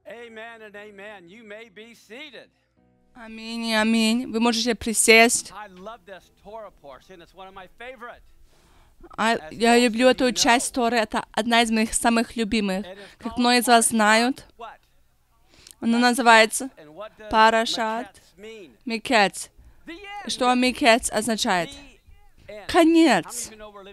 Аминь, аминь. Вы можете присесть. Я люблю эту часть Торы. Это одна из моих самых любимых. Как многие из вас знают, она называется Парашат Микец. Что Микец означает? Конец.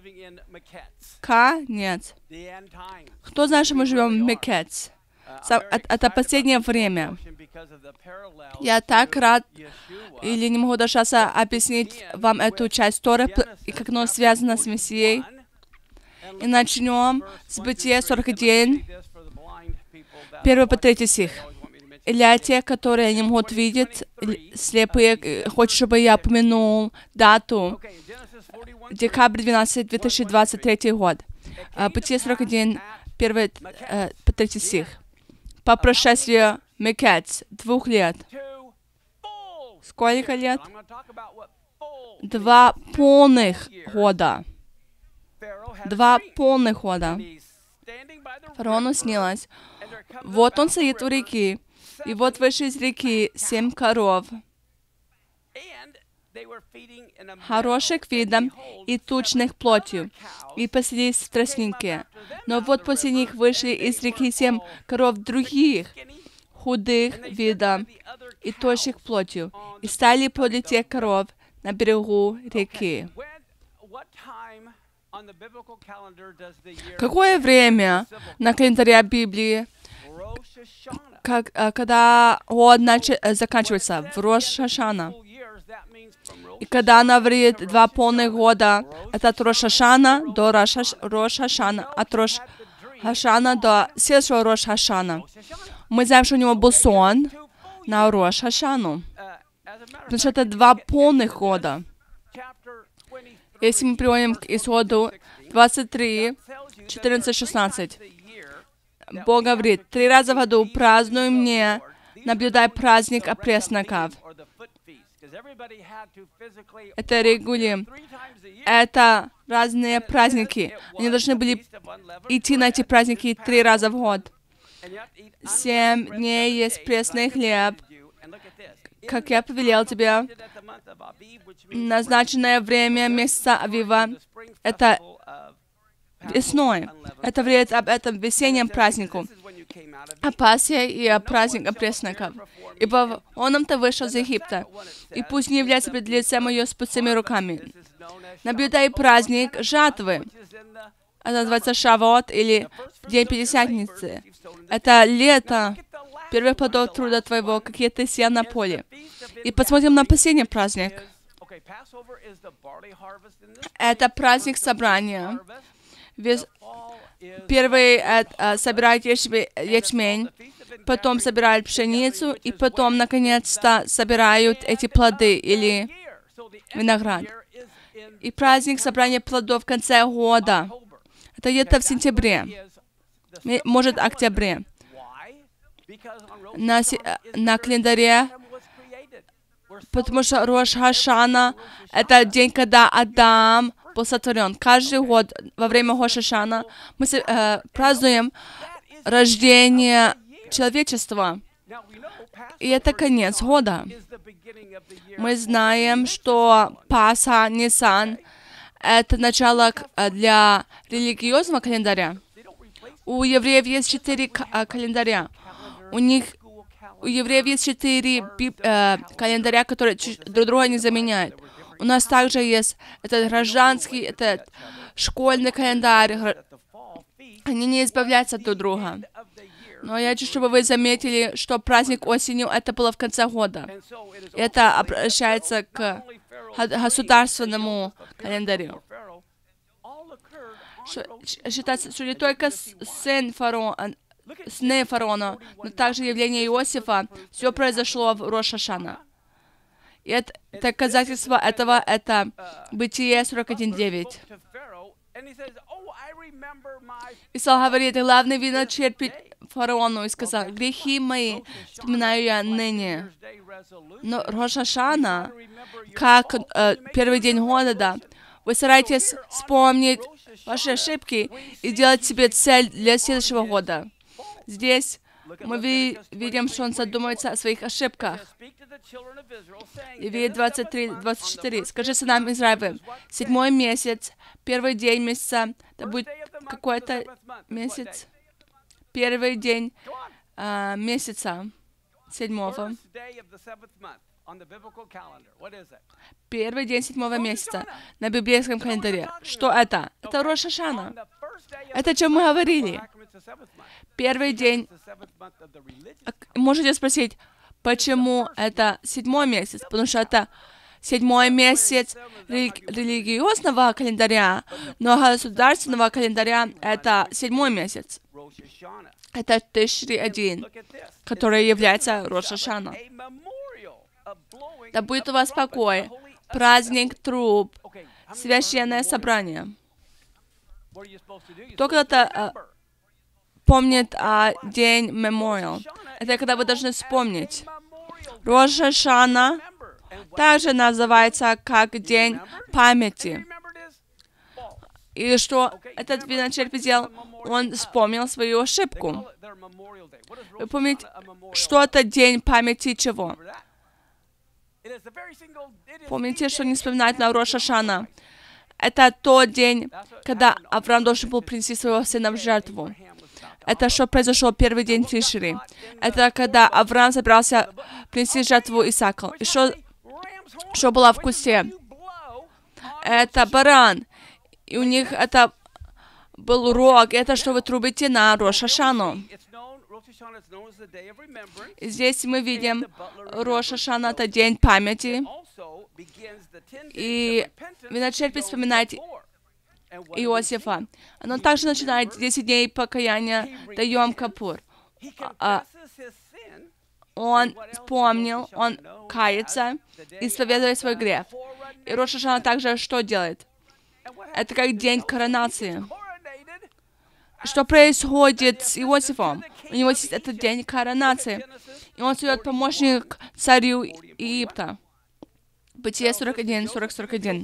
Конец. Кто знает, что мы живем в Микец? Это последнее время. Я так рад, или не могу даже объяснить вам эту часть Торы, и как оно связано с Мессией. И начнем с Бытия 41, 1 по 3 стих. Для тех, которые не могут видеть, слепые, хочешь, чтобы я упомянул дату, декабрь 12, 2023 год. Бытие 41, 1 по 3 стих. По прошествии Микец, 2 лет. Сколько лет? 2 полных года. 2 полных года. Фараону снилось. Вот он стоит у реки, и вот вышли из реки 7 коров, хороших видом и тучных плотью, и паслись в тростнике. Но вот после них вышли из реки 7 коров других, худых видом и тощих плотью, и стали подле тех коров на берегу реки. Какое время на календаре Библии, когда год заканчивается? В Рош Хашана. И когда она говорит 2 полных года, это от Рош Хашана до Рош Хашана, от Рош Хашана до следующего Рош Хашана. Мы знаем, что у него был сон на Рош Хашану. Потому что это 2 полных года. Если мы приводим к Исходу 23, 14, 16, Бог говорит: 3 раза в году празднуй мне, наблюдай праздник опресноков. Это регули. Это разные праздники. Они должны были идти на эти праздники 3 раза в год. 7 дней есть пресный хлеб, как я повелел тебе. Назначенное время месяца Авива — это весной. Это говорит об этом весеннем празднику. О Пасхе и о празднике опресноков. Ибо он ты вышел из Египта, и пусть не является пред лицем ее с пустыми руками. Наблюдай праздник жатвы. Это называется Шавот, или День Пятидесятницы. Это лето первых плодов труда твоего, какие ты сеял на поле. И посмотрим на последний праздник. Это праздник собрания. Первый собирают ячмень, потом собирают пшеницу, и потом, наконец-то, собирают эти плоды, или виноград. И праздник собрания плодов в конце года. Это где-то в сентябре, может, октябре. На календаре, потому что Рош Хашана — это день, когда Адам был сотворен. Каждый год во время Рош Хашана мы празднуем рождение человечества. И это конец года. Мы знаем, что Пасха, Нисан — это начало для религиозного календаря. У евреев есть 4 календаря. У евреев есть 4 календаря, которые друг друга не заменяют. У нас также есть этот гражданский, этот школьный календарь. Они не избавляются друг от друга. Но я хочу, чтобы вы заметили, что праздник осенью — это было в конце года. Это обращается к государственному календарю. Считается, что не только сны фараона, но также явление Иосифа, все произошло в Рош Хашана. И это доказательство этого — это Бытие 41:9. Исаия говорит: главный виночерпий фараону, и сказал: грехи мои вспоминаю я ныне. Но Рош Хашана, как первый день года, да, вы стараетесь вспомнить ваши ошибки и делать себе цель для следующего года. Здесь мы видим, что он задумывается о своих ошибках. Левит 23-24. «Скажи сынам Израилевым, 7-й месяц, 1-й день месяца, это будет какой-то месяц, 1-й день месяца, 7-го. 1-й день 7-го месяца на библейском календаре. Что это? Это Рош ха-Шана. Это о чем мы говорили. 1-й день. Можете спросить, почему это 7-й месяц? Потому что это 7-й месяц религиозного календаря, но государственного календаря это 7-й месяц. Это Тишри-1, который является Рош ха-Шана. Да будет у вас покой, праздник труб, священное собрание. Кто когда-то помнит день Мемориал? Это когда вы должны вспомнить. Рош ха-Шана также называется как день памяти. И что этот виночерпий сделал? Он вспомнил свою ошибку. Вы помните, что это день памяти чего? Помните, что не вспоминать на Рош ха-Шана? Это тот день, когда Авраам должен был принести своего сына в жертву. Это что произошло 1-й день Тишри. Это когда Авраам собирался принести жертву Исаака. И что было в кусте? Это баран. И у них это был рог. Это что вы трубите на Рош ха-Шану. Здесь мы видим, Рош ха-Шана — это день памяти. И виночерпий вспоминает Иосифа. Оно также начинает 10 дней покаяния до Йом-Кипур. Он вспомнил, он кается, исповедует свой грех. И Рош ха-Шана также что делает? Это как день коронации. Что происходит с Иосифом? У него есть этот день коронации. И он сует помощник царю Египта. Бытие 41, 40-41.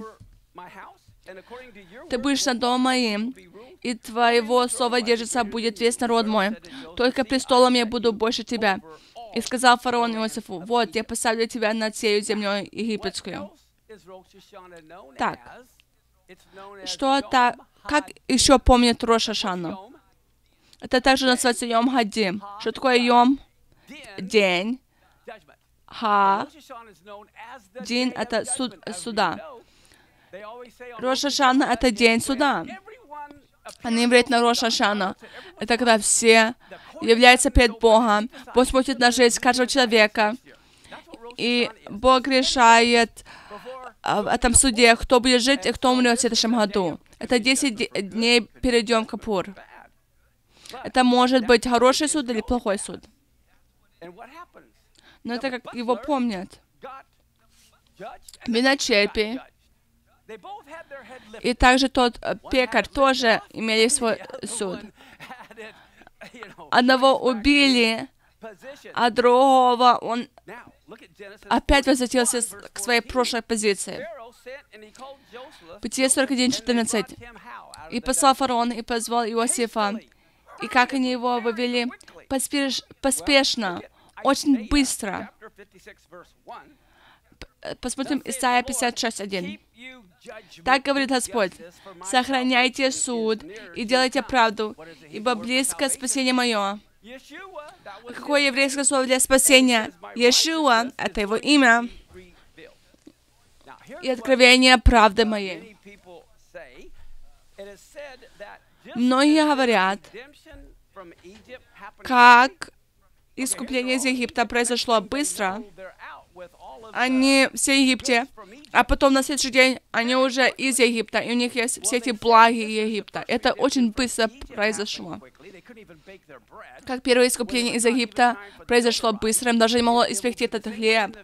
Ты будешь над домом моим, и твоего слова держится будет весь народ мой. Только престолом я буду больше тебя. И сказал фараон Иосифу: вот, я поставлю тебя над всею землей египетскую. Так. Что это? Как еще помнят Рош ха-Шану? Это также называется Йом Хадим. Что такое Йом? День. Дин — это суда. Рош ха-Шана — это день суда. Они говорят на Рош ха-Шана. Это когда все являются перед Богом. Бог смотрит на жизнь каждого человека. И Бог решает в этом суде, кто будет жить и кто умрет в следующем году. Это 10 дней перед Йом-Кипур. Это может быть хороший суд или плохой суд. Но это как его помнят. Виночерпий и также тот пекарь тоже имели свой суд. Одного убили, а другого он опять возвратился к своей прошлой позиции. Бытие 41:14. И послал фараон, и позвал Иосифа. И как они его вывели? Поспешно, очень быстро. Посмотрим Исайя 56:1. Так говорит Господь: сохраняйте суд и делайте правду, ибо близко спасение мое. Какое еврейское слово для спасения? Иешуа — это его имя. И откровение правды моей. Многие говорят, как искупление из Египта произошло быстро. Они все в Египте, а потом на следующий день они уже из Египта, и у них есть все эти благи Египта. Это очень быстро произошло. Как первое искупление из Египта произошло быстро, им даже не могло испечь этот хлеб.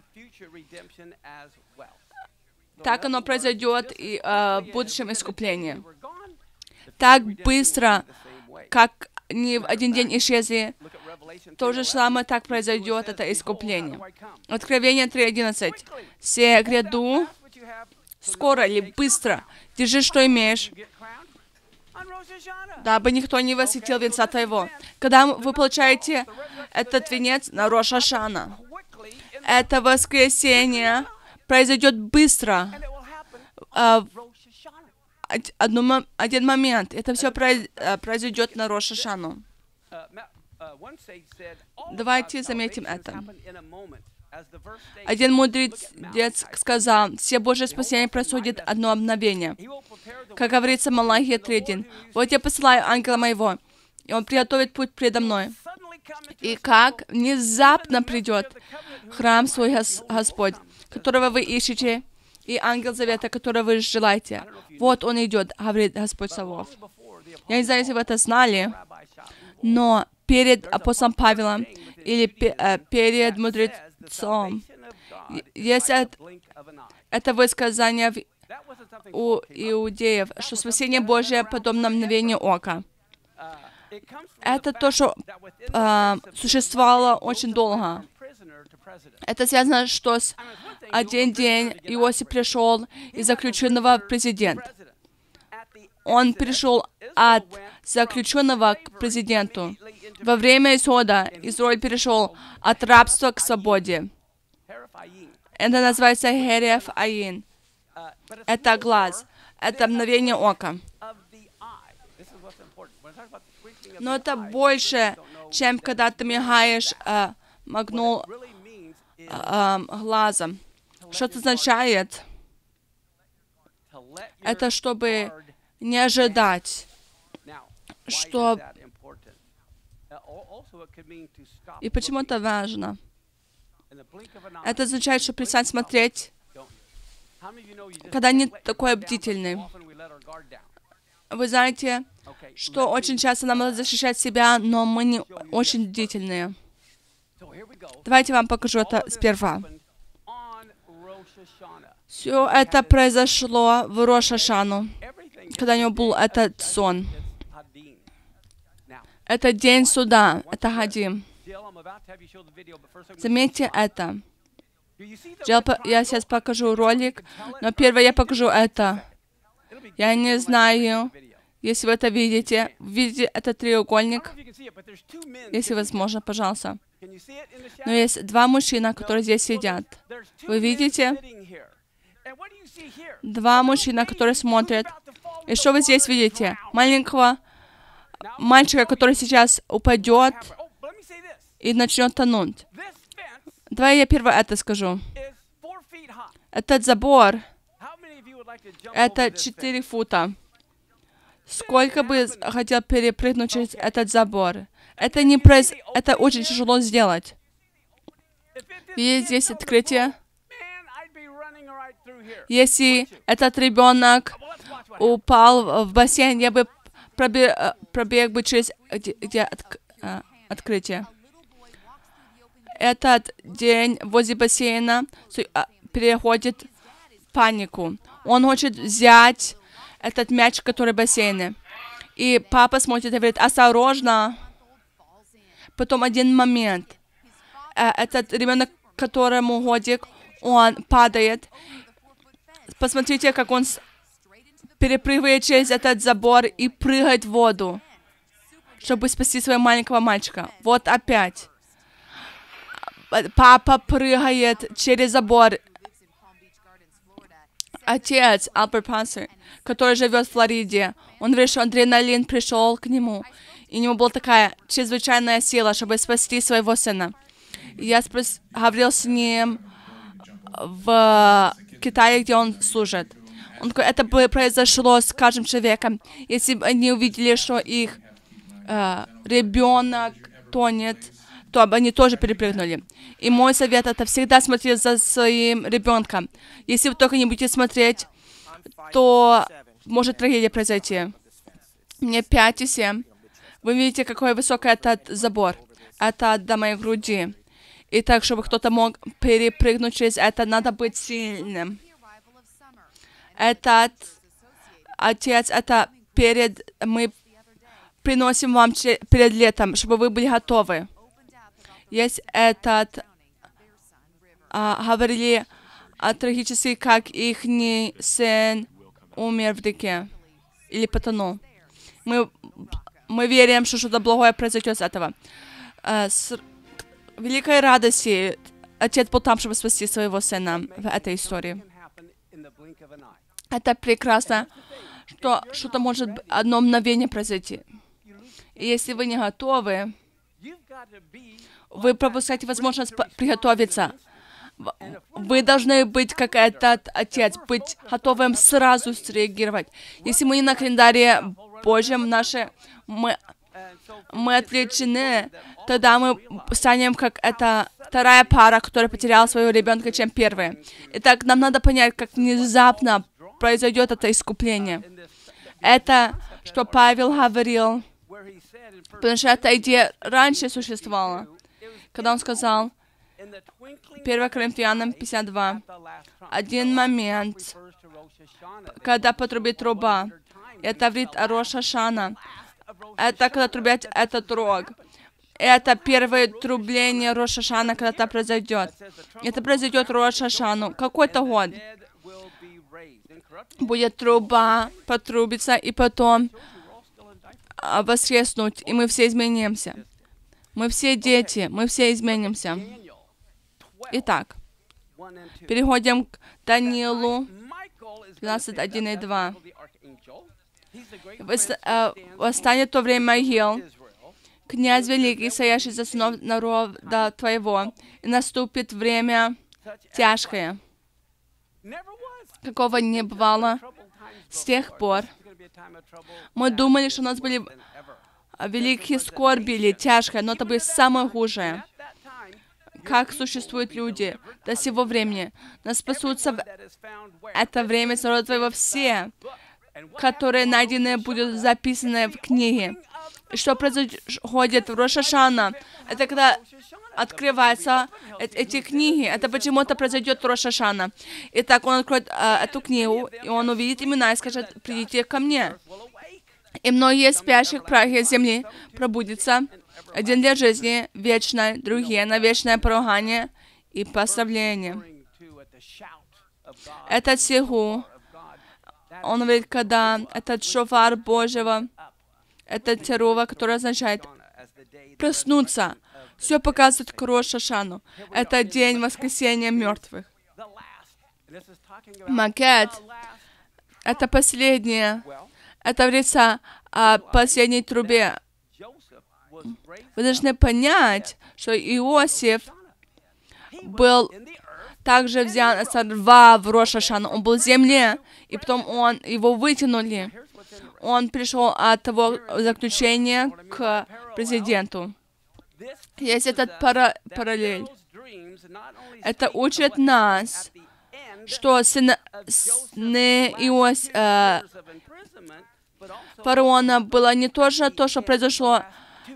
Так оно произойдет и в будущем искуплении. Так быстро, как не в один день исчезли, то же самое так произойдет это искупление. Откровение 3:11. «Се гряду скоро или быстро, держи, что имеешь». дабы никто не восхитил венца твоего. Когда вы получаете этот венец на Рош ха-Шана, это воскресенье произойдет быстро. Один момент. Это все произойдет на Рош ха-Шану. Давайте заметим это. Один мудрец сказал, все Божьи спасения происходит одно мгновение. Как говорится в Малахии 3:1. Вот я посылаю ангела моего, и он приготовит путь предо мной. И как внезапно придет храм свой Господь, которого вы ищете, и ангел завета, которого вы желаете. Вот он идет, говорит Господь Саваоф. Я не знаю, если вы это знали, но перед апостолом Павелом или перед мудрецом есть это высказание у иудеев, что спасение Божие подобно мгновению ока. Это то, что существовало очень долго. Это связано, что с один день Иосиф пришел из заключенного в президент. Он пришел от заключенного к президенту. Во время исхода Израиль перешел от рабства к свободе. Это называется Хереф Аин. Это глаз. Это мгновение ока. Но это больше, чем когда ты мигаешь, моргнул глазом. Что это означает? Это чтобы не ожидать, что... И почему это важно? Это означает, что перестань смотреть, когда не такой бдительный. Вы знаете, что очень часто нам надо защищать себя, но мы не очень бдительные. Давайте вам покажу это сперва. Все это произошло в Рош ха-Шану, когда у него был этот сон. Это день суда, это Хадим. Заметьте это. Я сейчас покажу ролик, но первое я покажу это. Я не знаю, если вы это видите. Видите этот треугольник? Если возможно, пожалуйста. Но есть два мужчины, которые здесь сидят. Вы видите? Два мужчины, которые смотрят. И что вы здесь видите? Маленького мальчика, который сейчас упадет и начнет тонуть. Давай я первое это скажу. Этот забор, это 4 фута. Сколько бы хотел перепрыгнуть через этот забор? Это очень тяжело сделать. Видите, здесь открытие. Если этот ребенок упал в бассейн, я бы пробег бы через открытие. Этот день возле бассейна переходит в панику. Он хочет взять этот мяч, который в бассейне. И папа смотрит и говорит, осторожно. Потом один момент. Этот ребенок, которому годик, он падает. Посмотрите, как он перепрыгивает через этот забор и прыгает в воду, чтобы спасти своего маленького мальчика. Вот опять. Папа прыгает через забор. Отец, Альберт Пассер, который живет в Флориде, он говорит, что адреналин пришел к нему, и у него была такая чрезвычайная сила, чтобы спасти своего сына. Я говорил с ним в Китае, где он служит. Он такой, это бы произошло с каждым человеком, если бы они увидели, что их ребенок тонет, то они тоже перепрыгнули. И мой совет — это всегда смотреть за своим ребенком. Если вы только не будете смотреть, то может трагедия произойти. Мне 5 и 7. Вы видите, какой высокий этот забор. Это до моей груди. И так, чтобы кто-то мог перепрыгнуть через это, надо быть сильным. Этот отец, это мы приносим вам перед летом, чтобы вы были готовы. Есть говорили трагически, как их сын умер в реке или потонул. мы верим, что что-то благое произойдет с этого. С великой радостью Отец был там, чтобы спасти своего сына в этой истории. Это прекрасно, что что-то может одно мгновение произойти. И если вы не готовы, вы пропускаете возможность приготовиться. Вы должны быть как этот отец, быть готовым сразу среагировать. Если мы не на календаре Божьем, мы отвлечены, тогда мы станем как эта вторая пара, которая потеряла своего ребенка, чем первая. Итак, нам надо понять, как внезапно произойдет это искупление. Это, что Павел говорил, потому что эта идея раньше существовала, когда он сказал, 1 Коринфянам 52, один момент, когда потрубит труба, это говорит о Рош ха-Шана, это когда трубят этот рог. Это первое трубление Рош ха-Шана, когда это произойдет. Это произойдет Рош ха-Шану. Какой-то год. Будет труба, потрубится, и потом воскреснуть, и мы все изменимся. Мы все дети, мы все изменимся. Итак, переходим к Даниилу 12:1 и 2. «Восстанет то время Михаил, князь великий, стоящий за сынов народа твоего, и наступит время тяжкое, какого не бывало с тех пор. Мы думали, что у нас были великие скорби или тяжкое, но это будет самое худшее. Как существуют люди до сего времени. Нас спасутся в это время с народа твоего все, которые найдены будут записаны в книге». И что происходит в Рош ха-Шана? Это когда открываются эти книги. Это почему-то произойдет в Рош ха-Шана. Итак, он откроет эту книгу, и он увидит имена и скажет: «Придите ко мне». И многие спящих прахи земли пробудятся. Один для жизни вечной, другие на вечное поругание и поставление. Этот сигу, он говорит, когда этот шофар Божьего, это терува, который означает проснуться. Все показывает к Рош ха-Шану. Это день воскресения мертвых. Макет — это последнее. Это говорится о последней трубе. Вы должны понять, что Иосиф был также взят со рва в Рош ха-Шану. Он был в земле, и потом его вытянули. Он пришел от того заключения к президенту. Есть этот параллель. Это учит нас, что сыны фараона было не тоже то, что произошло,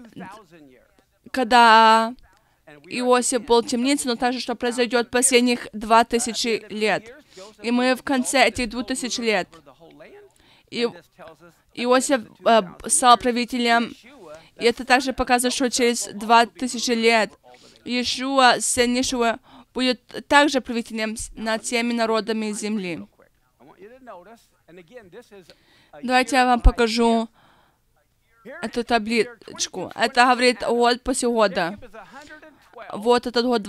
когда Иосиф был в темнице, но также, что произойдет последних 2000 лет. И мы в конце этих 2000 лет. Иосиф стал правителем, и это также показывает, что через 2000 лет Иешуа, сын Иешуа, будет также правителем над всеми народами земли. Давайте я вам покажу эту табличку. Это говорит год после года. Вот этот год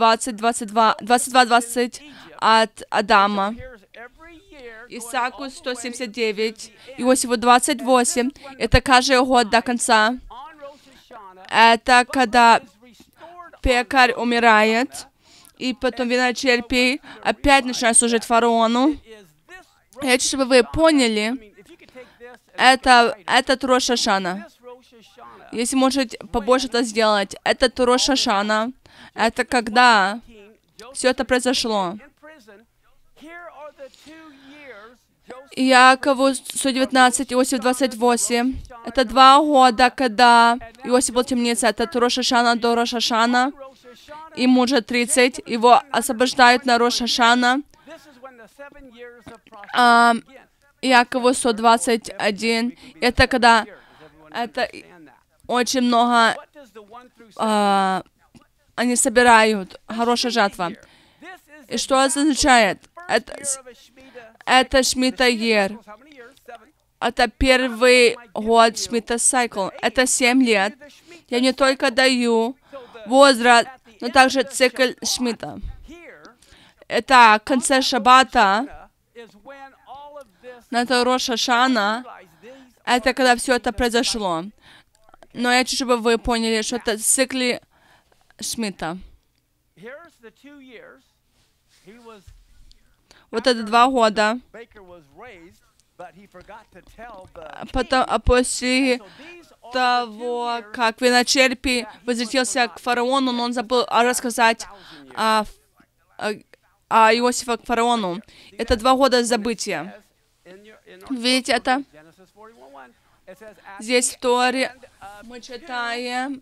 22-20 от Адама. Исааку 179, Иосифу 28. Это каждый год до конца. Это когда пекарь умирает, и потом виночерпий опять начинает служить фараону. Я хочу, чтобы вы поняли, это Рош ха-Шана. Если можете побольше это сделать, это Рош ха-Шана. Это когда все это произошло. Иакову 119, Иосиф 28. Это 2 года, когда Иосиф был в темнице. Это Рош ха-Шана до Рош ха-Шана. Ему уже 30. Его освобождают на Рош ха-Шана. Иакову 121. Это когда очень много они собирают, хорошая жатва. И что это означает? Это Шмита-Ер. Это первый год Шмидта Сайкл. Это 7 лет. Я не только даю возраст, но также цикл Шмидта. Это в конце Шаббата, на это Рош Хашана, это когда все это произошло. Но я хочу, чтобы вы поняли, что это циклы Шмидта. Вот это 2 года. Потом, после того, как виночерпий возвратился к фараону, но он забыл рассказать о Иосифа к фараону. Это 2 года забытия. Видите это? Здесь в Торе мы читаем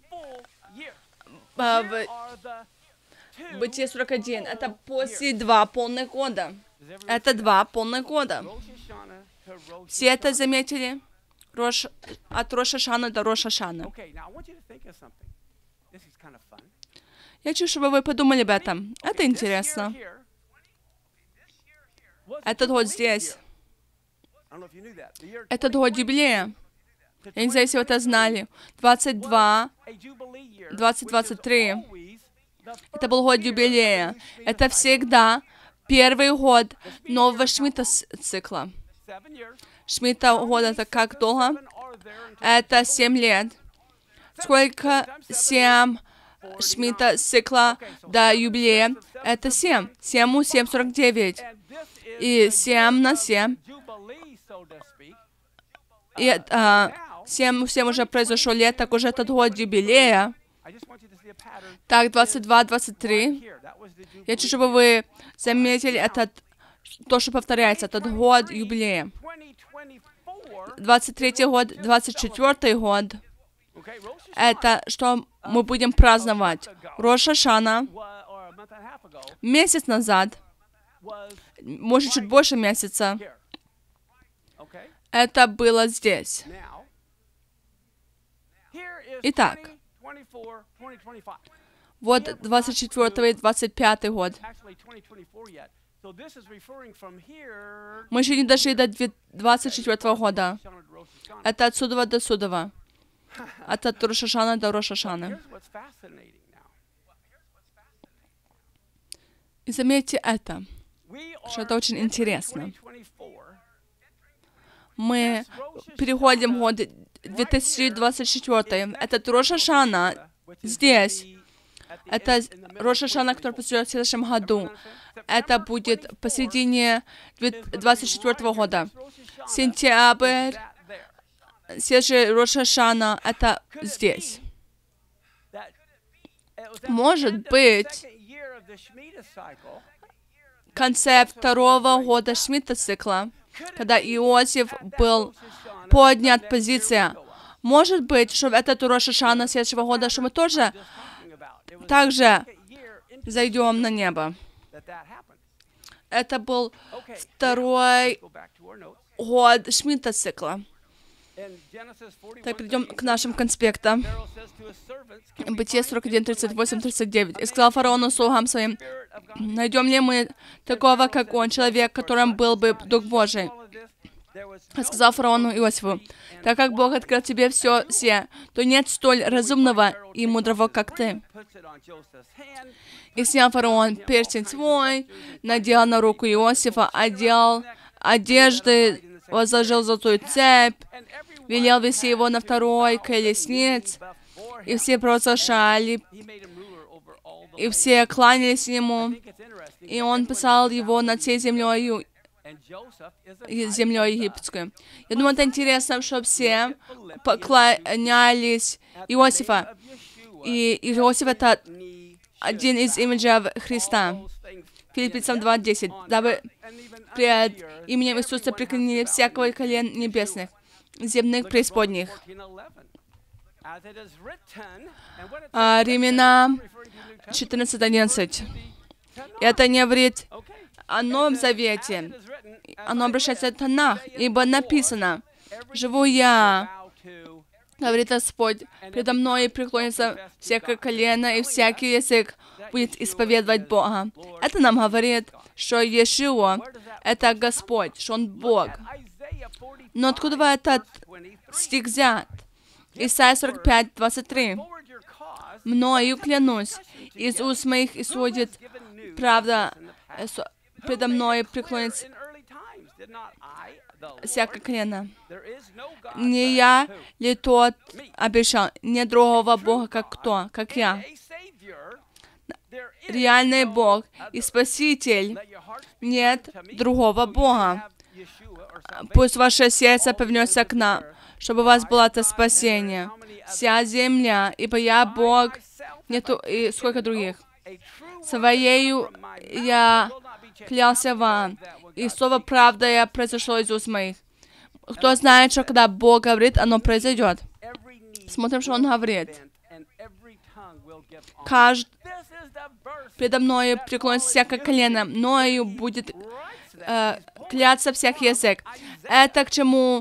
Бытие 41. Это после 2 полных года. Это 2 полных года. Все это заметили? От Рош Хашана до Рош Хашана. Я хочу, чтобы вы подумали об этом. Это интересно. Этот год здесь. Этот год юбилея. Я не знаю, если вы это знали. 22, 2023. Это был год юбилея. Это всегда первый год нового Шмидта цикла. Шмидта года это как долго? Это 7 лет. Сколько 7 Шмидта цикла до юбилея? Это 7. 7 7, 49. И 7 на 7. И 7 уже произошло лет, так уже этот год юбилея. Так, 22, 23. Я хочу, чтобы вы заметили то, что повторяется, этот год юбилея. 23-й год, 24-й год. Это что мы будем праздновать. Рош Хашана. Месяц назад, может, чуть больше месяца, это было здесь. Итак, вот 24-й и 25-й год. Мы еще не дошли до 24-го года. Это отсюда до сюда. Это от Рош Хашана до Рош Хашана. И заметьте это, что это очень интересно. Мы переходим в год 2024. Это Рош Хашана здесь. Это Рош Хашана, который произойдет в следующем году. Это будет посередине 2024 года. Сентябрь, следующий Рош Хашана, это здесь. Может быть, в конце 2-го года Шмидта цикла, когда Иосиф был поднят позиция, может быть, что этот Рош Хашана следующего года, что мы тоже также зайдем на небо. Это был 2-й год Шмидта цикла. Так, перейдем к нашим конспектам. Бытие 41, 38, 39. «И сказал фараону слугам своим, найдем ли мы такого, как он, человек, которым был бы Дух Божий? И сказал фараону Иосифу, так как Бог открыл тебе все сие, то нет столь разумного и мудрого, как ты. И снял фараон перстень свой, надел на руку Иосифа, одел одежды, возложил золотую цепь, велел вести его на 2-й колеснице, и все провозглашали, и все кланялись ему, и он послал его над всей землей египетской». Я думаю, это интересно, что все поклонялись Иосифа. И Иосиф — это один из имиджей Христа. Филиппийцам 2:10. «Дабы пред именем Иисуса преклонили всякого колен небесных, земных, преисподних». Римлянам 14:11. Это не говорит о Новом Завете. Оно обращается к Танах, ибо написано: «Живу я, говорит Господь, предо мной преклонится всякое колено, и всякий язык будет исповедовать Бога». Это нам говорит, что Иешуа — это Господь, что Он Бог. Но откуда этот стих взят? Исайя 45, 23. «Мною клянусь, из уст моих исходит правда, предо мной преклонится всякое колено. Не я ли тот обещал? Нет другого Бога, как кто? Как я. Реальный Бог и Спаситель. Нет другого Бога. Пусть ваше сердце повернется к нам, чтобы у вас было это спасение. Вся земля, ибо я Бог, нету и сколько других. Своею я клялся вам, и слово правда я произошло из уст моих. Кто знает, что когда Бог говорит, оно произойдет. Смотрим, что Он говорит. Предо мною преклонится всякое колено, мною будет кляться всякий язык. Это к чему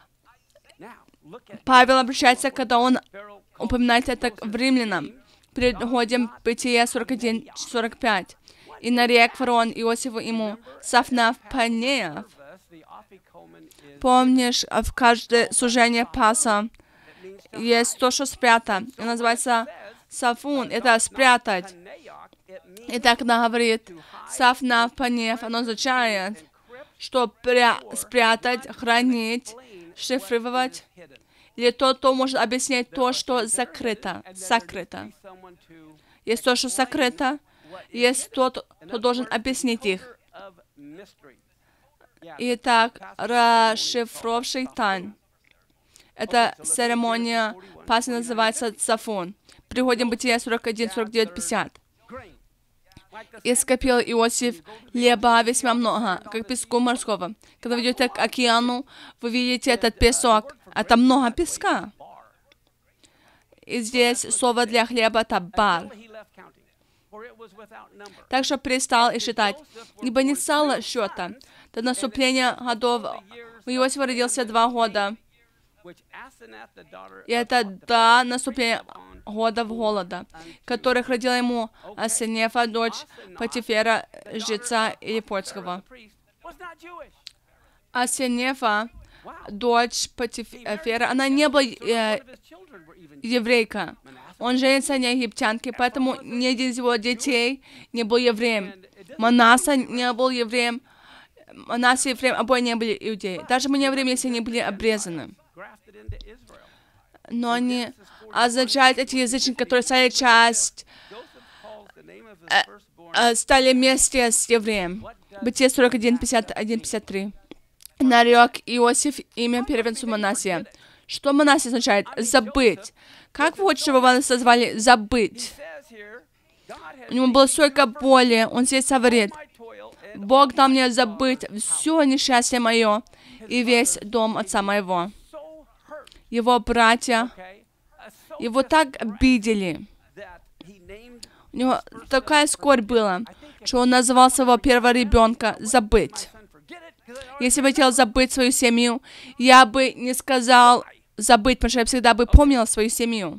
Павел обращается, когда он упоминает это в Римлянам. Переходим к Бытие 41-45. «И нарек фараон Иосифу ему Сафнавпанеев». Помнишь, в каждое сужение паса есть то, что спрятано. И называется Сафун. Это спрятать. И так она говорит Сафнавпанеев. Оно означает, что спрятать, хранить, шифровать. Или тот, кто может объяснять то, что закрыто, сокрыто. Есть то, что сокрыто, есть тот, кто должен объяснить их. Итак, расшифровавший тайн. Эта церемония Пасхи называется Сафун. Приходим к Бытие 41, 49, 50. «И скопил Иосиф хлеба весьма много, как песку морского». Когда вы идете к океану, вы видите этот песок. Это много песка. И здесь слово для хлеба — это бар. Так что перестал и считать, ибо не стало счета. До наступления годов у Иосифа родился 2 года. И это до наступления годов голода, которых родила ему Асенефа, дочь Патифера, жреца или польского. Асенефа, дочь Патифера, она не была еврейка. Он женится на египтянке, поэтому ни один из его детей не был евреем. Манаса не был евреем. Манаса и Ефрем обои не были иудеи. Даже мы не евреи, если они были обрезаны. Но они означают эти язычники, которые стали стали вместе с евреем. Бытие 41, 51, 53. Нарек Иосиф имя первенцу Манасия. Что Манасия означает? Забыть. Как вы хотите, чтобы вас назвали забыть? У него было столько боли. Он здесь говорит: Бог дал мне забыть все несчастье мое и весь дом отца моего. Его братья его так обидели. У него такая скорбь была, что он назвал своего первого ребенка «забыть». Если бы я хотел забыть свою семью, я бы не сказал «забыть», потому что я всегда бы помнил свою семью.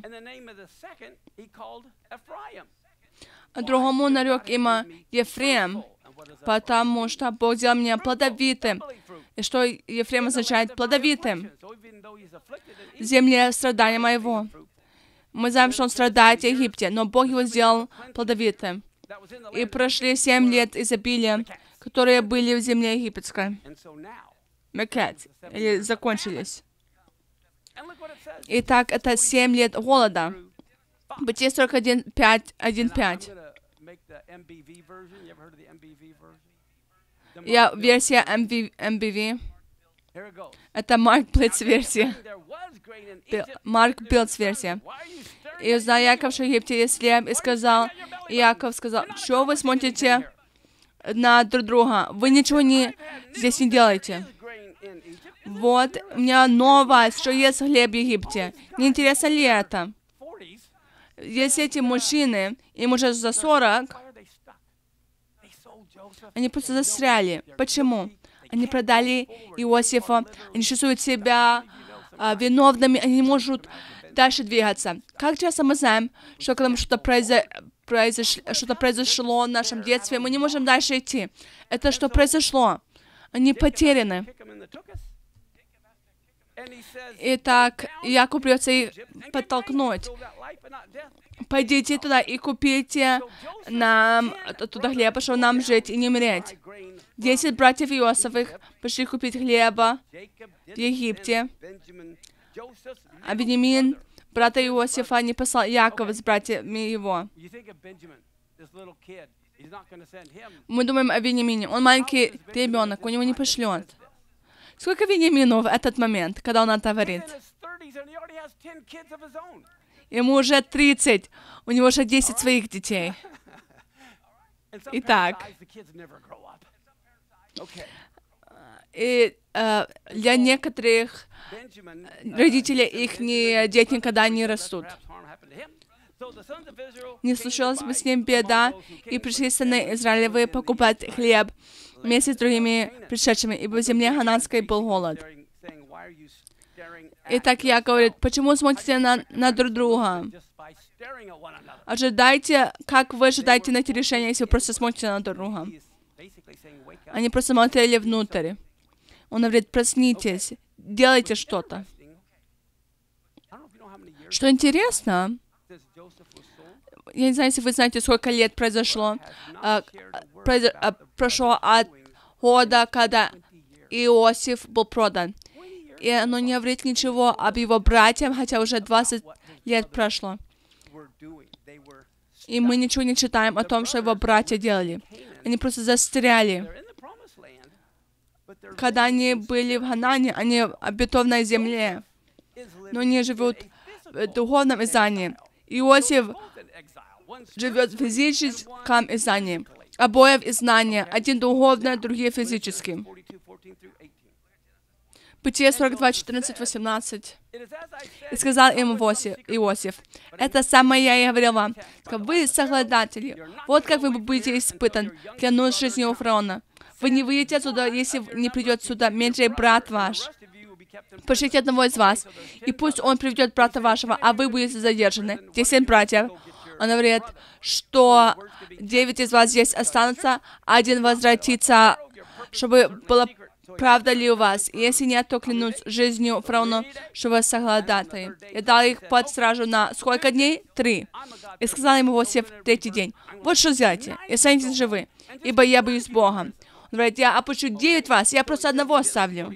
А другому нарек имя Ефрем, потому что Бог сделал меня плодовитым. И что Ефрем означает плодовитым? В земле страдания моего. Мы знаем, что он страдает в Египте, но Бог его сделал плодовитым. И прошли 7 лет изобилия, которые были в земле египетской. Мекет, или закончились. Итак, это 7 лет голода. Бытие 41, 5, 1, 5. Версия MBV. Это Марк Блиц версия. Марк Блиц версия. И узнал Яков, что в Египте есть хлеб, и сказал, Яков сказал: что вы смотрите на друг друга? Вы ничего здесь не делаете. Вот, у меня новость, что есть хлеб в Египте. Не интересно ли это? Есть эти мужчины, им уже за 40, они просто застряли. Почему? Они продали Иосифа, они чувствуют себя виновными, они не могут дальше двигаться. Как часто мы знаем, что когда что-то произошло в нашем детстве, мы не можем дальше идти. Это что произошло? Они потеряны. Итак, Яков придется их подтолкнуть. Пойдите туда и купите нам туда хлеба, чтобы нам жить и не умереть. 10 братьев Иосифовых пошли купить хлеба в Египте. А Беньямин, брата Иосифа, не послал Якова с братьями его. Мы думаем о Беньямине. Он маленький ребенок, у него не пошлет. Сколько Беньямину в этот момент, когда он это говорит? Ему уже 30, у него уже 10 своих детей. Итак, и для некоторых родителей их дети никогда не растут. Не случилась бы с ним беда, и пришли сыны Израилевы покупать хлеб вместе с другими пришедшими, ибо в земле Хананской был голод. Итак, я говорю, почему смотрите на друг друга? Ожидайте, как вы ожидаете найти решение, если вы просто смотрите на друг друга? Они просто смотрели внутрь. Он говорит, проснитесь, делайте что-то. Что интересно, я не знаю, если вы знаете, сколько лет прошло от года, когда Иосиф был продан. И оно не говорит ничего об его братьях, хотя уже 20 лет прошло. И мы ничего не читаем о том, что его братья делали. Они просто застряли. Когда они были в Ханане, они в обетованной земле. Но они живут в духовном изгнании. Иосиф живет в физическом изгнании. Обои в изгнании. Один духовный, другие физически. Бытие 42, 14, 18. И сказал им Иосиф, это самое я и говорил вам, вы соглядатели, вот как вы будете испытаны, клянусь жизнью фараона. Вы не выйдете отсюда, если не придет сюда меньший брат ваш. Пошлите одного из вас, и пусть он приведет брата вашего, а вы будете задержаны. 10 братьев. Он говорит, что 9 из вас здесь останутся, а 1 возвратится, чтобы было правда ли у вас? И если нет, то клянусь жизнью фараону, что вы соглядатые. И дал их под стражу на сколько дней? 3. И сказал им Иосиф 3-й день. Вот что сделайте, и останетесь живы, ибо я боюсь Бога. Он говорит, я опущу 9 вас, я просто одного оставлю.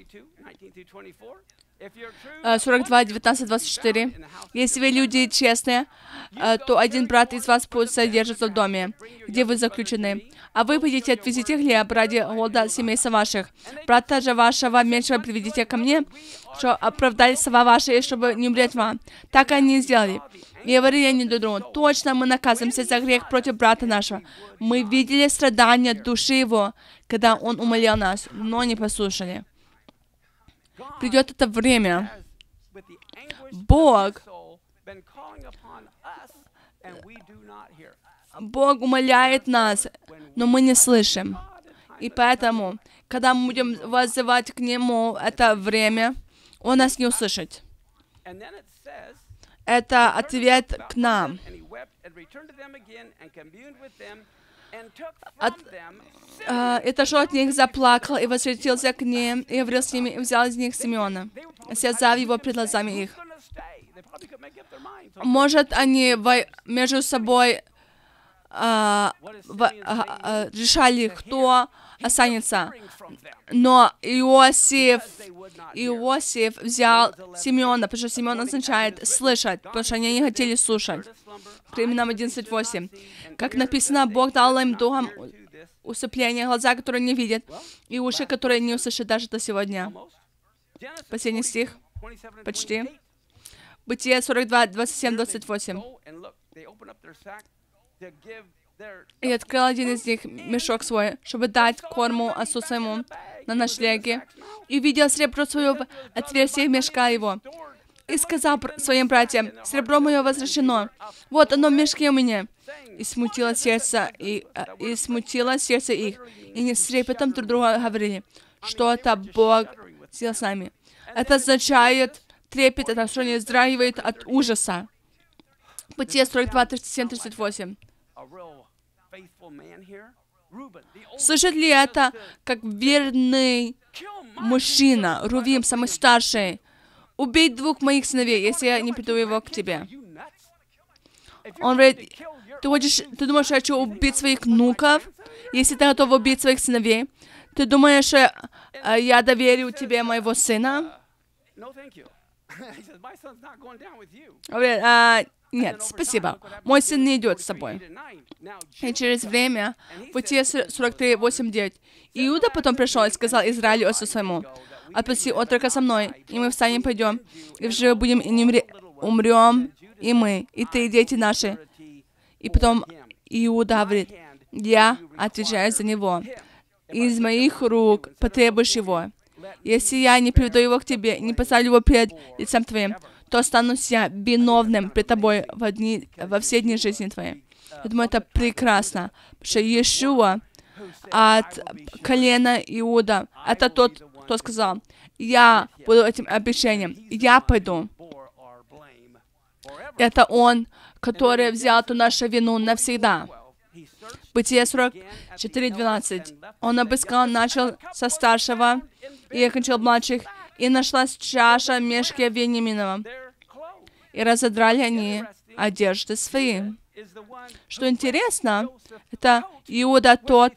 42, 19, 24. Если вы люди честные, то 1 брат из вас пусть содержится в доме, где вы заключены. А вы пойдите, отвезите хлеб ради голода семейства ваших. Брата же вашего меньшего приведите ко мне, что оправдали слова ваши, чтобы не умереть вам. Так они и сделали. И говорили они друг другу, точно мы наказываемся за грех против брата нашего. Мы видели страдания души его, когда он умолял нас, но не послушали. Придет это время. Бог умоляет нас, но мы не слышим. И поэтому, когда мы будем вызывать к Нему это время, Он нас не услышит. Это ответ к нам. Это что от них заплакал и возвратился к ним, и говорил с ними, и взял из них Симеона, связав его пред глазами их. Может, они между собой решали, кто останется. Но Иосиф взял Симеона, потому что Симеон означает слышать, потому что они не хотели слушать. Временам 11:8. Как написано, Бог дал им духом усыпления, глаза, которые не видят, и уши, которые не услышат даже до сегодня. Последний стих. Почти. Бытие 42, 27, 28. И открыл один из них мешок свой, чтобы дать корму отцу своему на ночлеге, и увидел серебро свое в отверстии мешка его. И сказал своим братьям, серебро мое возвращено, вот оно в мешке у меня. И смутило сердце их, и они с трепетом друг друга говорили, что это Бог сделал с нами. Это означает трепет, это что они вздрагивают от ужаса. Бытие 42, 37, 38. Слышит ли это, как верный мужчина, Рувим, самый старший, убить 2 моих сыновей, если я не приду его к тебе. Он говорит, ты думаешь, что я хочу убить своих внуков, если ты готов убить своих сыновей? Ты думаешь, что я доверю тебе моего сына? Говорит, нет, спасибо. Мой сын не идет с тобой. И через время, Бытие 43, 8, 9, Иуда потом пришел и сказал Израилю, отцу своему, отпусти отрока со мной, и мы встанем, пойдем, и вживы будем, и не умрем, и мы, и ты, и дети наши. И потом Иуда говорит, я отвечаю за него. Из моих рук потребуешь его. Если я не приведу его к тебе, не поставлю его перед лицем твоим, то останусь я виновным пред тобой во все дни жизни твоей. Я думаю, это прекрасно, потому что Иешуа от колена Иуда, это тот, кто сказал, я буду этим обещанием, я пойду. Это он, который взял эту нашу вину навсегда. Бытие 44:12. Он обыскал, начал со старшего и окончил младших, и нашлась чаша в мешке Вениаминова. И разодрали они одежды свои. Что интересно, это Иуда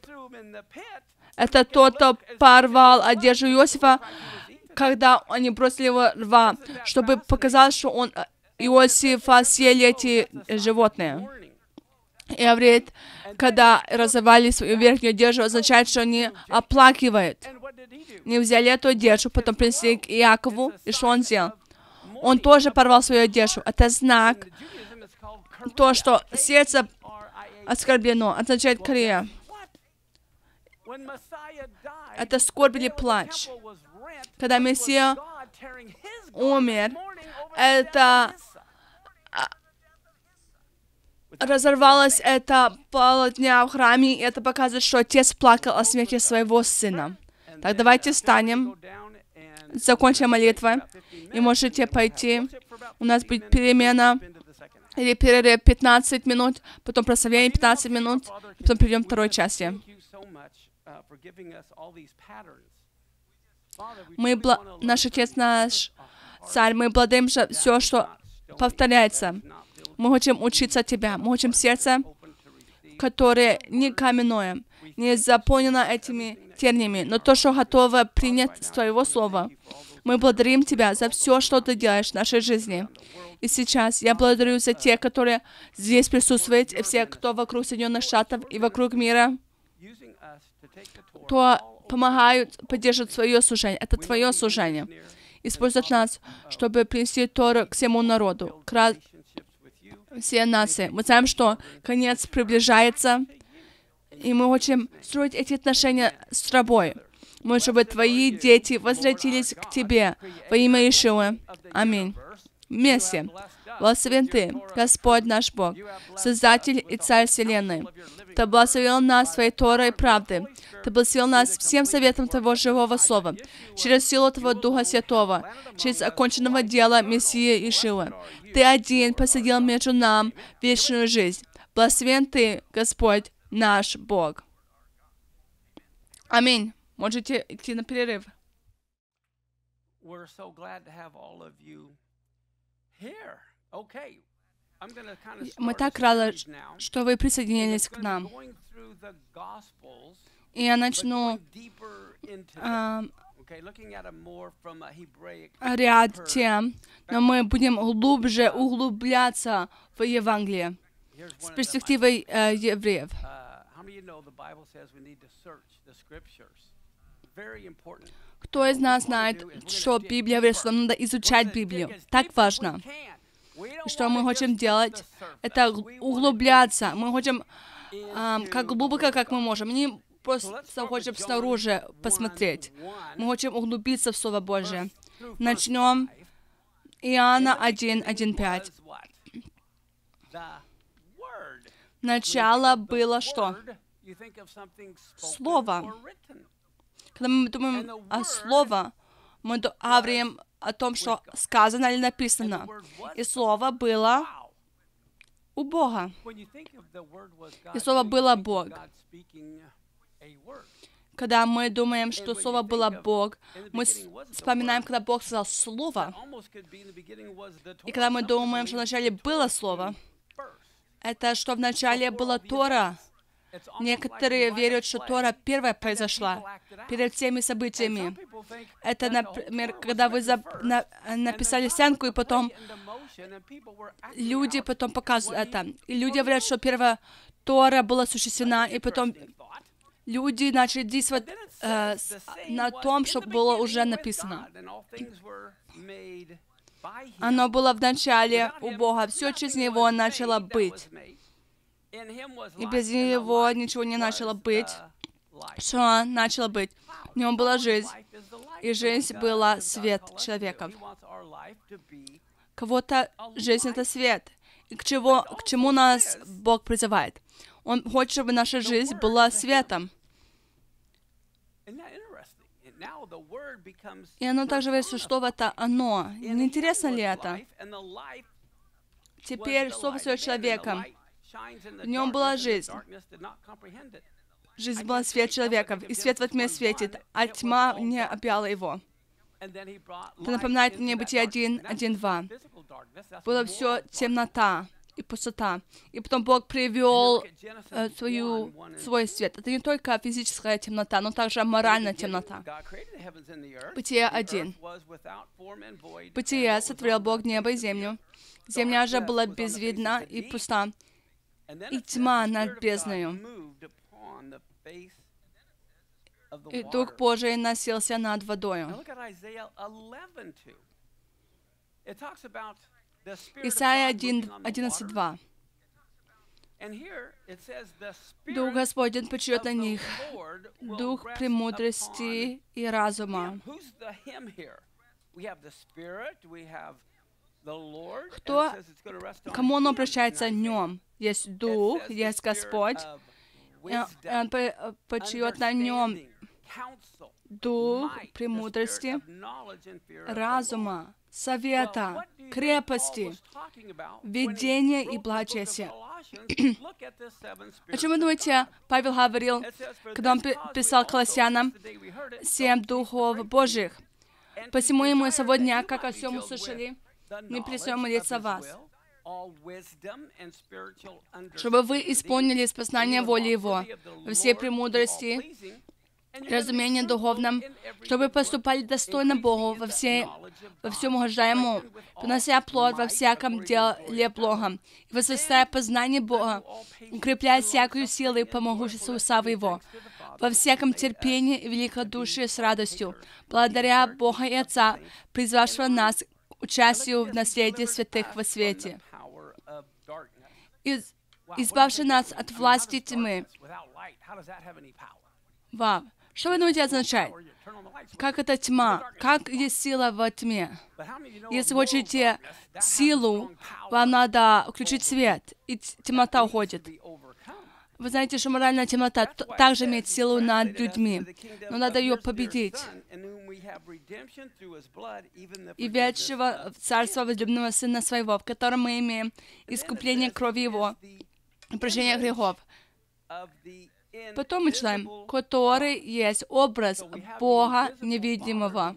это тот, кто порвал одежду Иосифа, когда они бросили его в рва, чтобы показать, что Иосифа съели эти животные. И говорит, когда разорвали свою верхнюю одежду, означает, что они оплакивают. Не взяли эту одежду, потом принесли к Иакову, и что он сделал? Он тоже порвал свою одежду. Это знак, то, что сердце оскорблено, означает корея. Это скорбь или плач. Когда Мессия умер, это разорвалось это полотня в храме, и это показывает, что отец плакал о смерти своего сына. Так давайте встанем, закончим молитву, и можете пойти. У нас будет перемена, или перерыв 15 минут, потом прославление 15 минут, потом перейдем к второй части. Наш Отец, наш Царь, мы благодарим за все, что повторяется. Мы хотим учиться от Тебя. Мы хотим сердце, которое не каменное, не заполнено этими терниями, но то, что готово принять с Твоего Слова. Мы благодарим Тебя за все, что Ты делаешь в нашей жизни. И сейчас я благодарю за тех, которые здесь присутствуют, и все, кто вокруг Соединенных Штатов и вокруг мира, кто помогают, поддерживают свое служение. Это Твое служение. Использовать нас, чтобы принести Тору к всему народу, к всей нации. Мы знаем, что конец приближается, и мы хотим строить эти отношения с Тобой. Мы, чтобы Твои дети возвратились к Тебе во имя Иешуа. Аминь. Вместе. Благословен Ты, Господь наш Бог, Создатель и Царь Вселенной. Ты благословил нас Твоей Торой и правдой. Ты благословил нас всем советом Твоего живого Слова, через силу Твоего Духа Святого, через оконченного дела Мессии Иешуа. Ты один посадил между нам вечную жизнь. Благословен Ты, Господь наш Бог. Аминь. Можете идти на перерыв. Мы так рады, что вы присоединились к нам. И я начну ряд тем, но мы будем глубже углубляться в Евангелие с перспективой евреев. Кто из нас знает, что Библия говорит, что нам надо изучать Библию? Так важно. И что мы хотим делать? Это углубляться. Мы хотим как глубоко, как мы можем. Не просто хотим снаружи посмотреть. Мы хотим углубиться в Слово Божие. Начнем Иоанна 1:1-5. Начало было что? Слово. Когда мы думаем о Слове, мы говорим о том, что сказано или написано. И Слово было у Бога. И Слово было Бог. когда мы думаем, что Слово было Бог, мы вспоминаем, когда Бог сказал Слово. И когда мы думаем, что вначале было Слово, это что вначале была Тора. Некоторые верят, что Тора первая произошла перед всеми событиями. Это, например, когда вы написали сценку, и потом люди потом показывают это. И люди говорят, что первая Тора была осуществлена, и потом люди начали действовать на том, что было уже написано. Оно было в начале у Бога. Все через Него начало быть. И без Него ничего не начало быть. Что начало быть? В Нем была жизнь. И жизнь была свет человеков. Кого-то жизнь — это свет. И к чему нас Бог призывает? Он хочет, чтобы наша жизнь была светом. И оно также говорит, что слово — это оно. Не интересно ли это? Теперь слово стало человеком. В нем была жизнь. Жизнь была свет человеков, и свет во тьме светит, а тьма не объяла его. Это напоминает мне Бытие 1:1-2. Была все темнота и пустота. И потом Бог привел свой свет. Это не только физическая темнота, но также моральная темнота. Бытие 1. Бытие сотворил Бог небо и землю. Земля же была безвидна и пуста, и тьма над бездною. И Дух Божий носился над водою. Исайя 11:2. Дух Господень почиет на них, Дух премудрости и разума. Кому он обращается в нем? Есть Дух, есть Господь, и он почиет на нем Дух премудрости, разума, совета, крепости, видения и благочестия. О чем вы думаете, Павел говорил, когда он писал Колоссянам 7 духов Божьих? Посему ему сегодня, как о всем услышали, не пресем молиться вас, чтобы вы исполнили познание воли Его во всей премудрости, разумении духовном, чтобы поступали достойно Богу во всем угождаемому, принося плод во всяком деле благом, и возвестая познание Бога, укрепляя всякую силу и помогущество славы Его, во всяком терпении и великодушии с радостью, благодаря Бога и Отца, призвавшего нас к участию в наследии святых во свете, избавший нас от власти тьмы. Вау! Что вы думаете означает? Как это тьма? Как есть сила во тьме? Если вы хотите силу, вам надо включить свет, и темнота уходит. Вы знаете, что моральная темнота также имеет силу над людьми, но надо ее победить. И ведшего в царство возлюбленного Сына Своего, в котором мы имеем искупление крови Его, прощение грехов. Потом мы читаем, который есть образ Бога невидимого.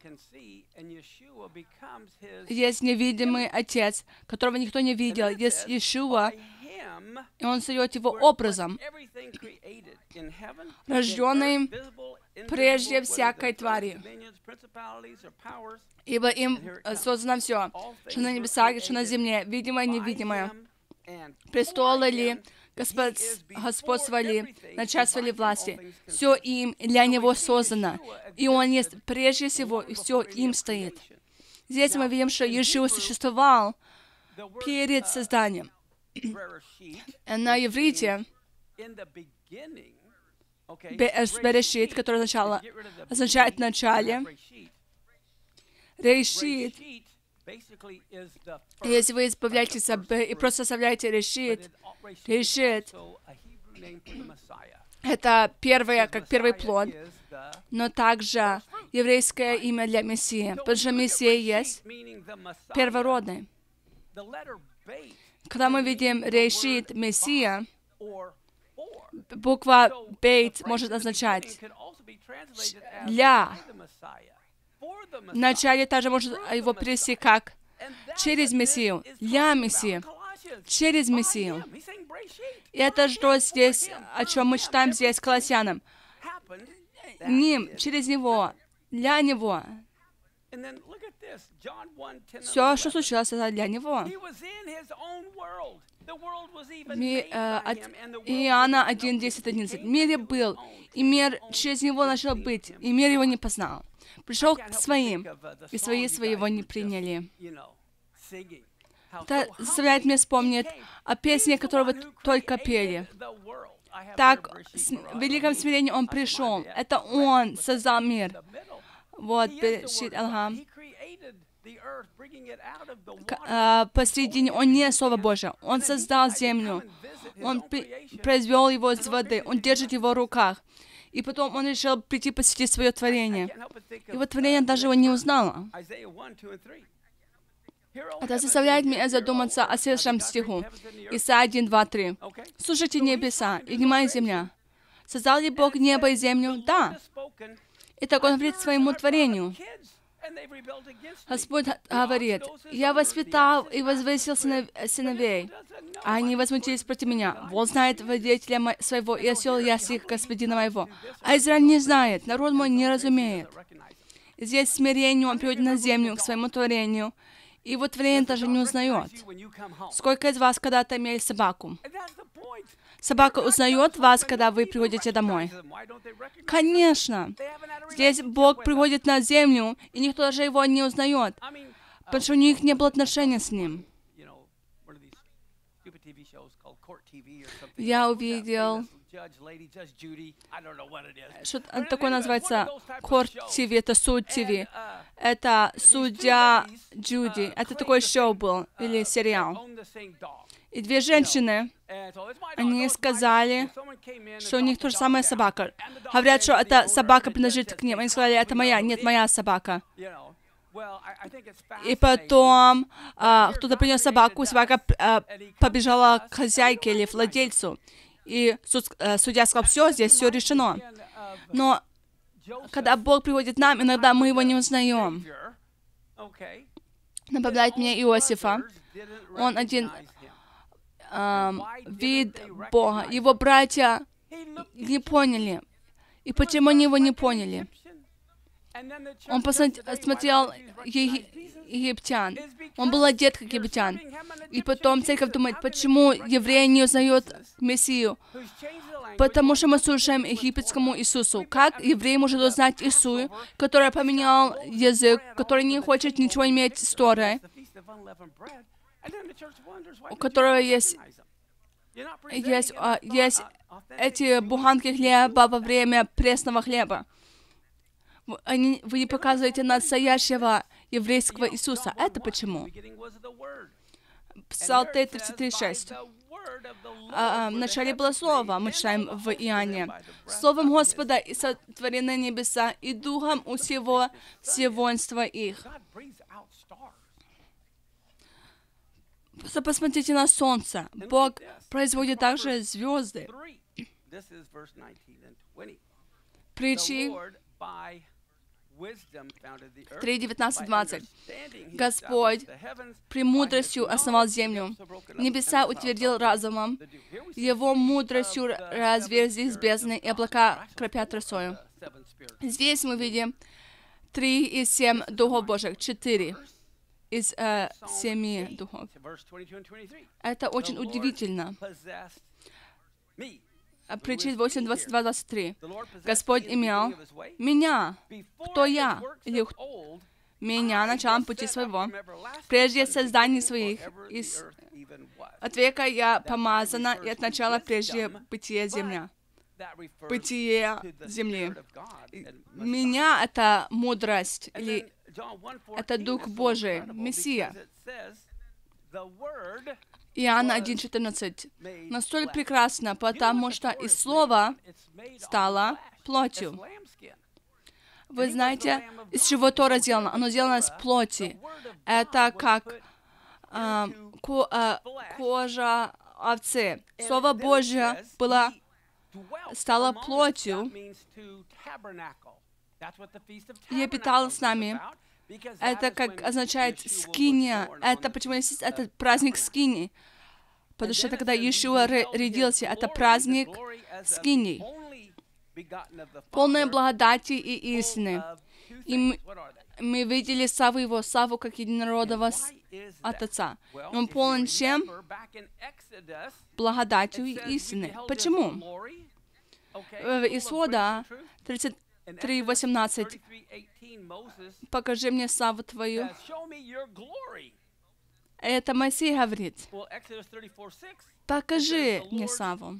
Есть невидимый Отец, которого никто не видел. Есть Иешуа, и Он стает Его образом, рожденный прежде всякой твари. Ибо им создано все, что на небесах, что на земле, видимое и невидимое. Престолы ли, господствовали, начальствовали власти. Все им для Него создано. И Он есть прежде всего, и все им стоит. Здесь мы видим, что Иешуа существовал перед созданием. На иврите Берешит, который означает «начале», Решит, если вы избавляетесь от «б» и просто оставляете Решит, это первое, как первый плод, но также еврейское имя для Мессии, потому что Мессия есть первородный. Когда мы видим Решит, Мессия, буква «бейт» может означать для. Вначале также может его перевести как через Мессию, для Мессии, через Мессию. И это что здесь, о чем мы читаем здесь, Колоссянам. Ним, через Него, для Него. Все, что случилось, это для Него. Иоанна 1, 10, 11. В мире был, и мир через Него начал быть, и мир Его не познал. Пришел к своим, и свои его не приняли. Это заставляет меня вспомнить о песне, которую вы только пели. Так, в великом смирении Он пришел. Это Он создал мир. Вот, посредине Он не Слово Божие. Он создал землю. Он произвел его из воды. Он держит его в руках. И потом Он решил прийти посетить свое творение. И вот творение даже его не узнало. Это заставляет меня задуматься о следующем стиху. Исайя 1, 2, 3. «Слушайте небеса, и внимай земля. Создал ли Бог небо и землю? Да. И так Он говорит своему творению. Господь говорит, я воспитал и возвысил сыновей, а они возмутились против меня. Волк знает водителя своего, и осел ясих господина моего. А Израиль не знает, народ мой не разумеет». И здесь смирение Он приводит на землю к своему творению, и его творение даже не узнает. Сколько из вас когда-то имели собаку? Собака узнает вас, когда вы приходите домой? Конечно. Здесь Бог приходит на землю, и никто даже его не узнает, потому что у них не было отношения с Ним. Я увидел, что такое называется Court TV, это Суд ТВ. Это Судья Джуди. Это такой шоу был, или сериал. И две женщины, они сказали, что у них то же самая собака. Говорят, что эта собака принадлежит к ним. Они сказали, это моя. Нет, моя собака. И потом кто-то принес собаку, собака побежала к хозяйке или владельцу. И судья сказал, все, здесь все решено. Но когда Бог приходит к нам, иногда мы его не узнаем. Напоминает мне Иосифа. Он один вид Бога. Его братья не поняли. И почему они его не поняли? Он посмотрел египтян. Он был одет как египтян. И потом церковь думает, почему евреи не узнают Мессию? Потому что мы слушаем египетскому Иисусу. Как еврей может узнать Иисуса, который поменял язык, который не хочет ничего иметь с Торой, у которого есть эти буханки хлеба во время пресного хлеба? Вы не показываете настоящего еврейского Иисуса. Это почему? Псалтырь 33:6. Вначале было Слово, мы читаем в Иоанне. Словом Господа и сотворены небеса, и Духом у всего воинства их. Просто посмотрите на солнце. Бог производит также звезды. Притчи 3:19-20. Господь премудростью основал землю, небеса утвердил разумом, Его мудростью разверзлись бездны, и облака кропят росою. Здесь мы видим 3 из 7 духов Божьих, 4 из 7 духов. Это очень удивительно. Притчи 8:22-23. Господь имел меня. Кто я? Или меня началом пути своего. Прежде созданий своих. От века я помазана, и от начала прежде бытия земля. Бытие земли. Меня — это мудрость, или это Дух Божий, Мессия. Иоанна 1:14. Настолько прекрасно, потому что и Слово стало плотью. Вы знаете, из чего Тора сделано? Оно сделано из плоти. Это как кожа овцы. Слово Божье было стала плотью и обитала с нами. Это как означает скиния. Это почему есть это праздник скинии. Потому что это когда Иешуа родился, это праздник скинии. Полная благодати и истины. И мы видели славу Его, славу как единородного от Отца. Он полон чем? Благодатью и истины. Почему? Исхода 33:18. Покажи мне славу Твою. Это Моисей говорит. Покажи мне славу.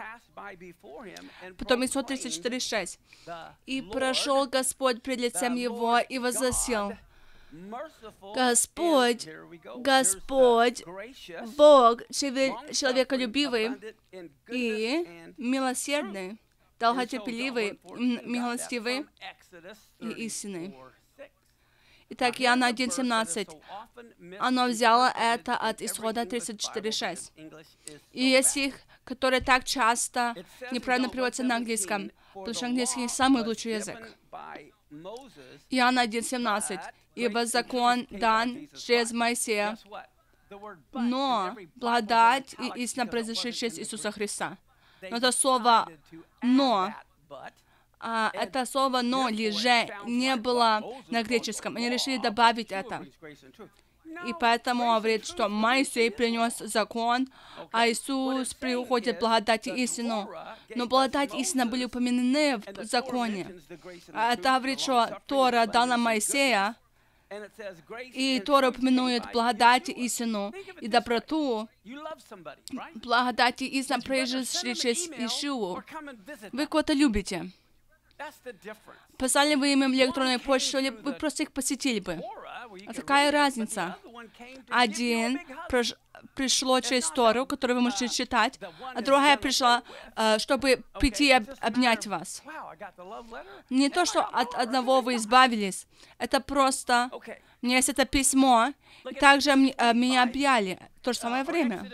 Потом Исход 34:6. «И прошел Господь пред лицем его и возгласил: Господь, Господь, Бог человеколюбивый и милосердный, долготерпеливый, милостивый и истинный». Итак, Иоанна 1:17. Оно взяло это от Исхода 34:6. И есть их, которые так часто неправильно переводятся на английском, потому что английский не самый лучший язык. Иоанна 1:17. «Ибо закон дан через Моисея, но благодать и истина произошли через Иисуса Христа». Но это слово «но», это слово «но» или «же» не было на греческом. Они решили добавить это. И поэтому говорит, что Моисей принес закон, а Иисус приходит благодать и истину. Но благодать и истина были упомянены в законе. Это говорит, что Тора дала Моисея, и Тора упоминует благодать и истину, и доброту. Благодать и истина произошли через Иешуа. Вы кого-то любите. Послали вы им электронную почту, или вы просто их посетили бы? А какая разница? Один пришло через Тору, которую вы можете читать, а другая пришла, чтобы прийти и обнять вас. Не то, что от одного вы избавились, это просто, у меня есть это письмо, и также меня объяли в то же самое время.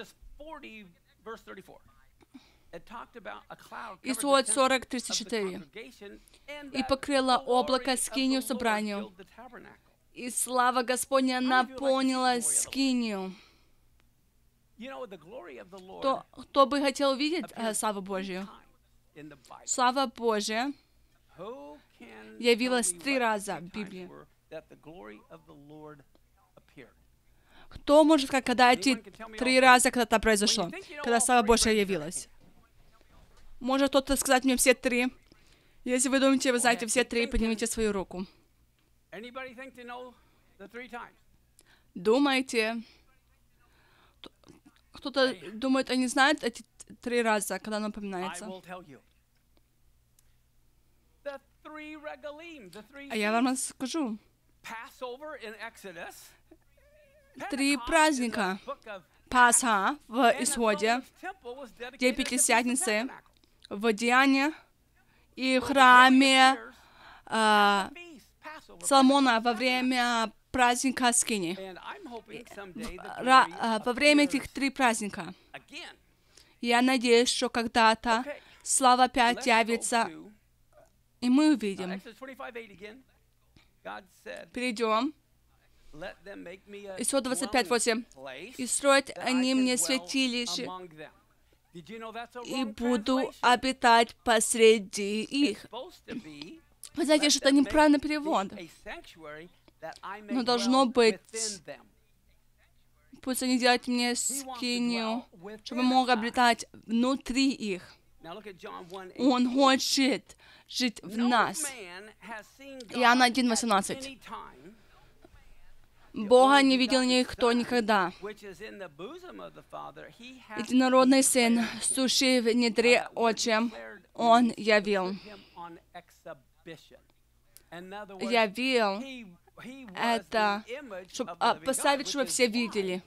Исход 40:34. «И покрыло облако скинию собранию, и слава Господня наполнила скинию». Кто бы хотел увидеть славу Божью? Слава Божья явилась 3 раза в Библии. Кто может сказать, когда эти 3 раза когда-то произошло, когда слава Божья явилась? Может кто-то сказать мне все 3? Если вы думаете, вы знаете все 3, поднимите свою руку. Думаете? Кто-то думает, они знают эти 3 раза, когда оно упоминается? А я вам расскажу. 3 праздника. Пасха в Исходе, День Пятидесятницы в Деянии и в храме Соломона во время праздника Скини. Во время этих 3 праздника. Я надеюсь, что когда-то слава опять явится, и мы увидим. Перейдем. Исход 25:8. «И строят они мне святилище, и буду обитать посреди их». Вы знаете, что это неправильный перевод. Но должно быть, пусть они делают мне скинию, чтобы мог обретать внутри их. Он хочет жить в нас. Иоанна 1:18. «Бога не видел никто никогда. Единородный Сын, сущий в недре Отчем, Он явил». Явил это, чтобы поставить, чтобы все видели.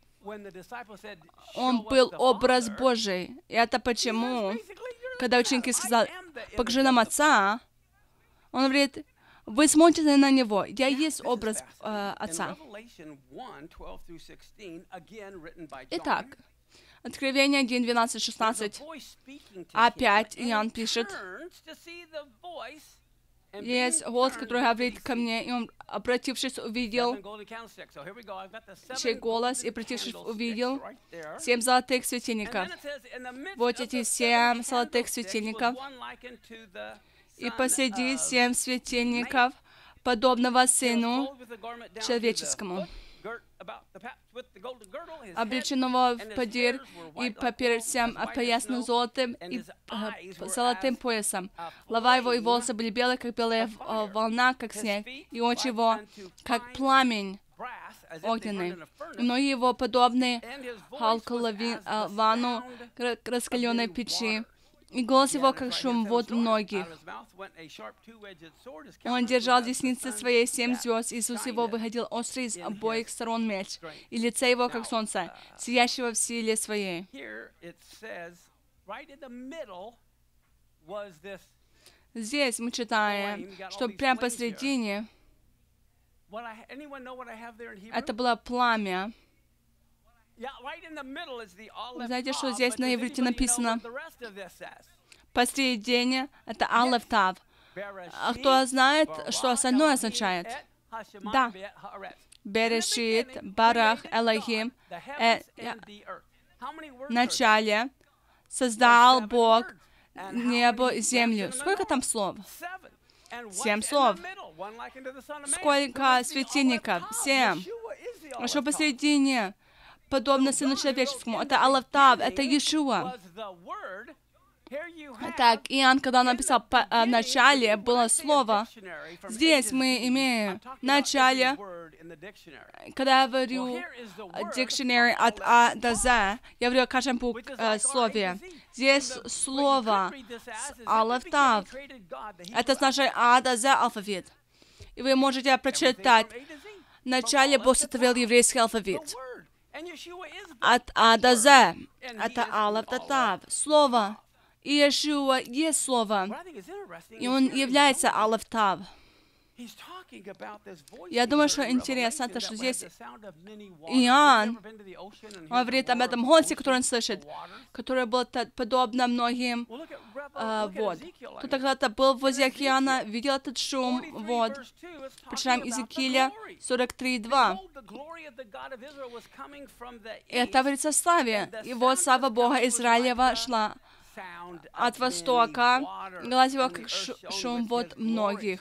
Он был образ Божий. И это почему, когда ученики сказали, покажи нам Отца, он говорит, вы смотрите на Него. Я есть образ Отца. Итак, Откровение 1, 12, 16. Опять Иоанн пишет, есть голос, который говорит ко мне, и он, обратившись, увидел, чей голос, и обратившись, увидел 7 золотых светильников. Вот эти 7 золотых светильников. И посреди 7 светильников, подобного Сыну Человеческому, облеченного в подир и по персям опоясанным золотым и золотым поясом. Голова его и волосы были белые, как белая волна, как снег, и очи его, как пламень огненный. Ноги его подобны халколавану раскаленной печи, и голос его, как шум вод многих. Он держал в деснице своей 7 звезд. Иисус его выходил острый с обоих сторон меч, и лице его, как солнце, сиящего в силе своей. Здесь мы читаем, что прямо посредине это было пламя. Вы знаете, что здесь на иврите написано? Посредине это Алеф Тав. А кто знает, что остальное означает? Да. Берешит, Барах, Элохим. В начале создал Бог небо и землю. Сколько там слов? 7 слов. Сколько светильников? 7. А что посередине? Подобно Сыну Человеческому. Это Алеф Тав, это Иешуа. Так, Иоанн, когда написал в начале, было слово. Здесь мы имеем в начале, когда я говорю dictionary от А до З, я говорю о каждом слове. Здесь слово Алеф Тав. Это значит А до З алфавит. И вы можете прочитать. В начале Бог сотворил еврейский алфавит. От А до З. Это Алеф Тав. Слово. И Иешуа есть слово. И он является Алеф Тав. Я думаю, что интересно, то, что здесь Иоанн говорит об этом голосе, который он слышит, который был подобно многим вод. Кто-то когда-то был возле океана, видел этот шум вод. Прочитаем Иезекииля 43:2. Это говорится о славе. И вот слава Бога Израилева шла от востока, глаз его, как шум вод многих.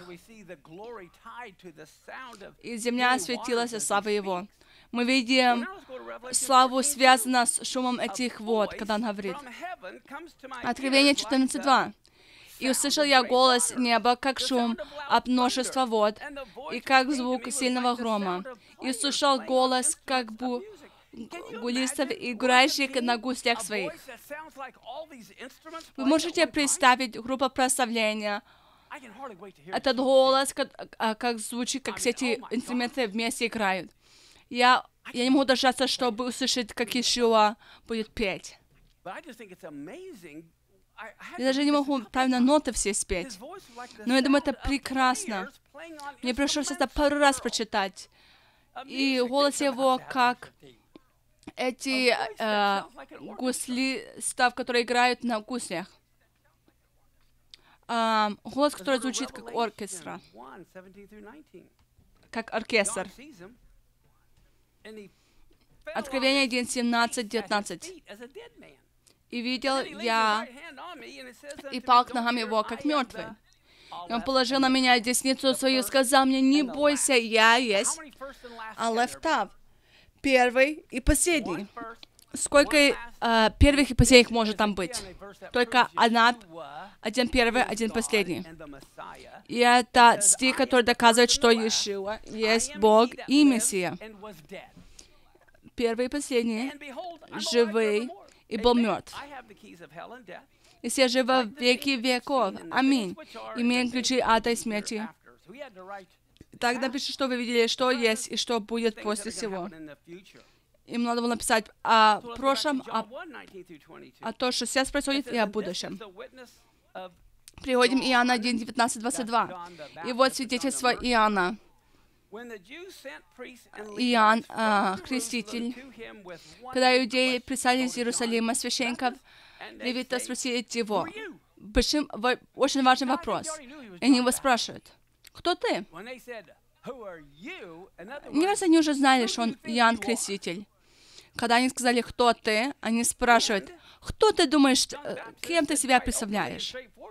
И земля осветилась от славы его. Мы видим славу, связанную с шумом этих вод, когда он говорит. Откровение 14:2. «И услышал я голос неба, как шум от множества вод, и как звук сильного грома. И услышал голос, как бы гулистов, играющих на гуслях своих». Вы можете представить группу прославления. Этот голос, как звучит, как все эти инструменты вместе играют. Я не могу дождаться, чтобы услышать, как Иешуа будет петь. Я даже не могу правильно ноты все спеть. Но я думаю, это прекрасно. Мне пришлось это пару раз прочитать. И голос его, как эти гуслистов, которые играют на гуслях. Голос, который звучит как оркестра. Как оркестр. Откровение 1, 17, 19. «И видел я, и пал к ногам его, как мертвый. И он положил на меня десницу свою, сказал мне: не бойся, я есть Алеф Тав, первый и последний». Сколько первых и последних может там быть? Только один первый, один последний. И это стих, который доказывает, что Иешуа есть Бог и Мессия. Первый и последний, живый и был мертв. И все живы в веки веков. Аминь. Имеем ключи ада и смерти. Так напиши, что вы видели, что есть и что будет после всего. Им надо было написать о прошлом, о том, что сейчас происходит, и о будущем. Приводим Иоанна 1, 19, 22. И вот свидетельство Иоанна. Иоанн Креститель, когда иудеи прислали из Иерусалима священников, левита спросить его, очень важный вопрос. И они его спрашивают, кто ты? Мне кажется, они уже знали, что он Иоанн Креститель. Когда они сказали, кто ты, они спрашивают, кто ты думаешь, кем ты себя представляешь?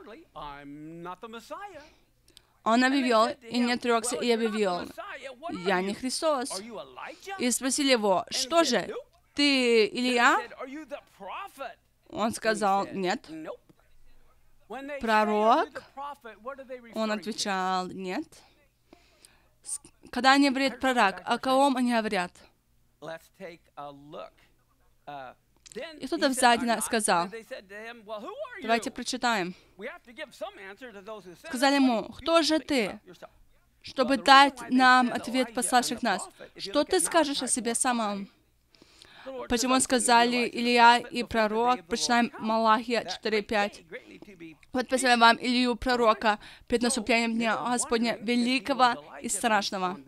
Он объявил, и не отрекся, и объявил, я не Христос. И спросили его, что же, ты Илья? Он сказал, нет. Пророк? Он отвечал, нет. Когда они говорят пророк, о ком они говорят? И кто-то сзади сказал, давайте прочитаем. Сказали ему, кто же ты, чтобы дать нам ответ пославших нас? Что ты скажешь о себе самом? Почему сказали Илья и пророк? Прочитаем Малахия 4:5. Вот посылаем вам Илью пророка перед наступлением Дня Господня великого и страшного.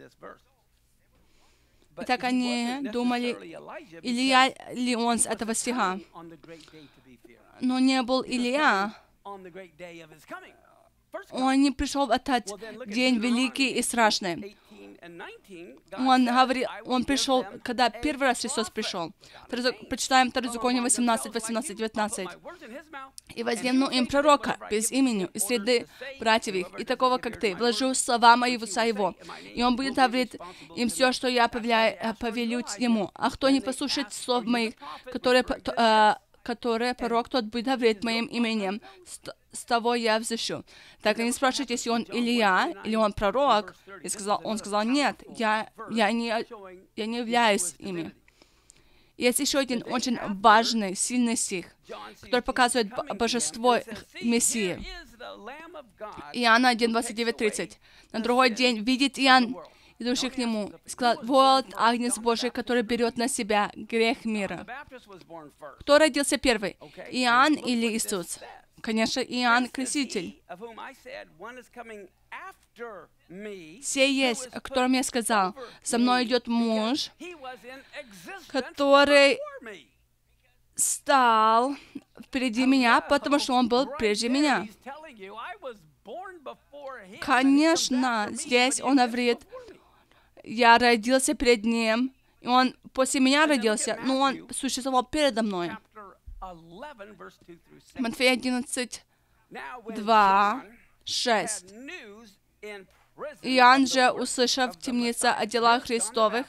Итак, они думали, Илья ли он с этого стиха. Но не был Илья. Он не пришел в этот день великий и страшный. Он пришел, когда первый раз Христос пришел. Прочитаем Второзаконие 18:19. «И возьму им пророка без имени из среды братьев их, и такого, как ты, вложу слова мои в уста его, и он будет говорить им все, что я повелю ему. А кто не послушает слов моих, которые пророк, тот будет говорить моим именем, с того я взыщу». Так они спрашивают, если он Илья, или он пророк, и он сказал, нет, я не являюсь ими. Есть еще один очень важный, сильный стих, который показывает божество Мессии. Иоанна 1:29-30. На другой день видит Иоанн, идущий к нему, сказал, вот Агнец Божий, который берет на себя грех мира. Кто родился первый, Иоанн или Иисус? Конечно, Иоанн Креститель. Сей есть, о котором я сказал, за мной идет муж, который стал впереди меня, потому что он был прежде меня. Конечно, здесь он говорит, я родился перед ним, и он после меня родился, но он существовал передо мной. Матфея 11:2-6. Иоанн же, услышав в темнице о делах Христовых,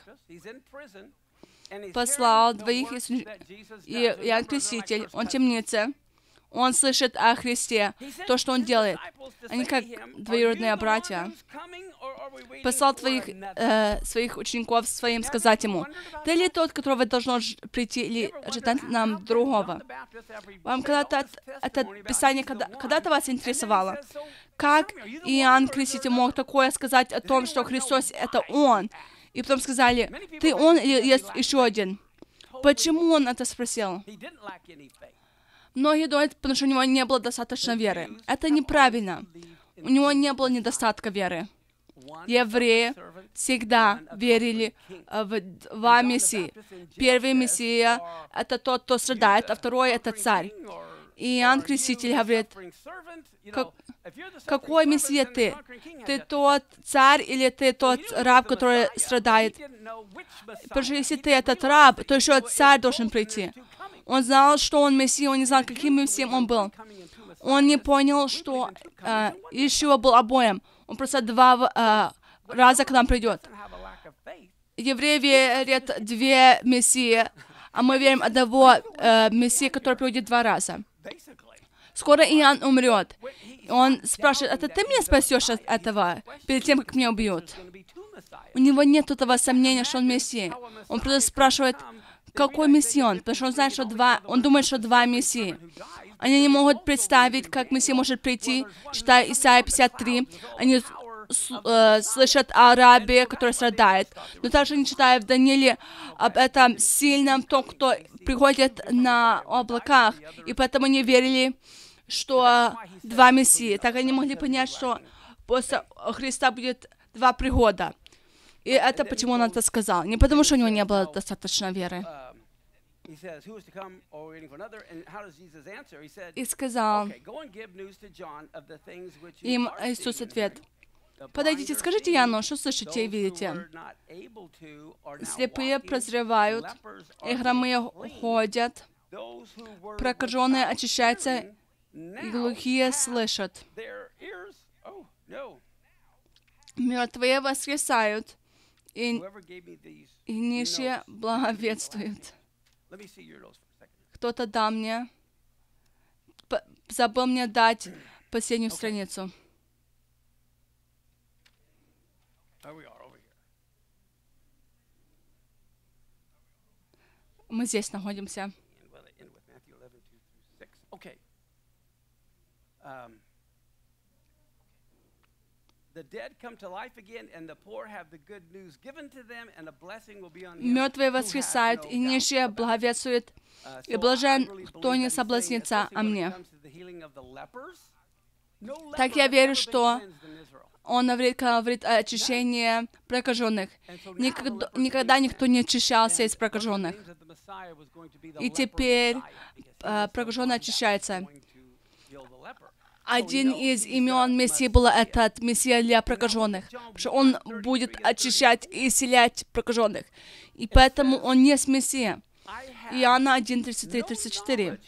послал двоих Иоанн Креститель, он в темнице, он слышит о Христе, то, что он делает. Они как двоюродные братья. Послал своих учеников своим сказать ему, ты ли тот, которого должно прийти, или ожидать нам другого? Вам когда-то это Писание, когда-то вас интересовало? Как Иоанн Креститель мог такое сказать о том, что Христос — это Он? И потом сказали, ты Он или есть еще один? Почему он это спросил? Многие думают, потому что у него не было достаточно веры. Это неправильно. У него не было недостатка веры. Евреи всегда верили в два мессии. Первый мессия — это тот, кто страдает, а второй — это царь. И Иоанн Креститель говорит, какой мессия ты? Ты тот царь или ты тот раб, который страдает? Потому что если ты этот раб, то еще царь должен прийти. Он знал, что он мессия, он не знал, каким мессией он был. Он не понял, что Иешуа был обоим. Он просто два раза к нам придет. Евреи верят две мессии, а мы верим одного мессии, который придет два раза. Скоро Иоанн умрет. Он спрашивает, это ты меня спасешь от этого, перед тем, как меня убьют? У него нет этого сомнения, что он мессия. Он просто спрашивает, какой мессия он? Потому что он знает, что он думает, что два мессии. Они не могут представить, как мессия может прийти, читая Исайя 53. Они слышат о рабе, который страдает. Но также не читая в Данииле об этом сильном том, кто приходит на облаках. И поэтому не верили, что два мессии. Так они могли понять, что после Христа будет два прихода. И это почему он это сказал. Не потому, что у него не было достаточно веры. И сказал им Иисус ответ: «Подойдите, скажите Иоанну, что слышите и видите. Слепые прозревают, и хромые ходят, прокаженные очищаются, и глухие слышат. Мертвые воскресают, и нищие благовествуют». Кто-то дал мне, забыл мне дать последнюю страницу. Мы здесь находимся. Мертвые воскресают, и нищие благовествуют, и блажен, кто не соблазнится о мне. Так я верю, что он говорит о очищении прокаженных. Никогда никто не очищался из прокаженных. И теперь прокаженный очищается. Один из имен Мессии был этот Мессия для прокаженных, потому что он будет очищать и исцелять прокаженных. И поэтому он не Мессия. Иоанна 1, 33-34.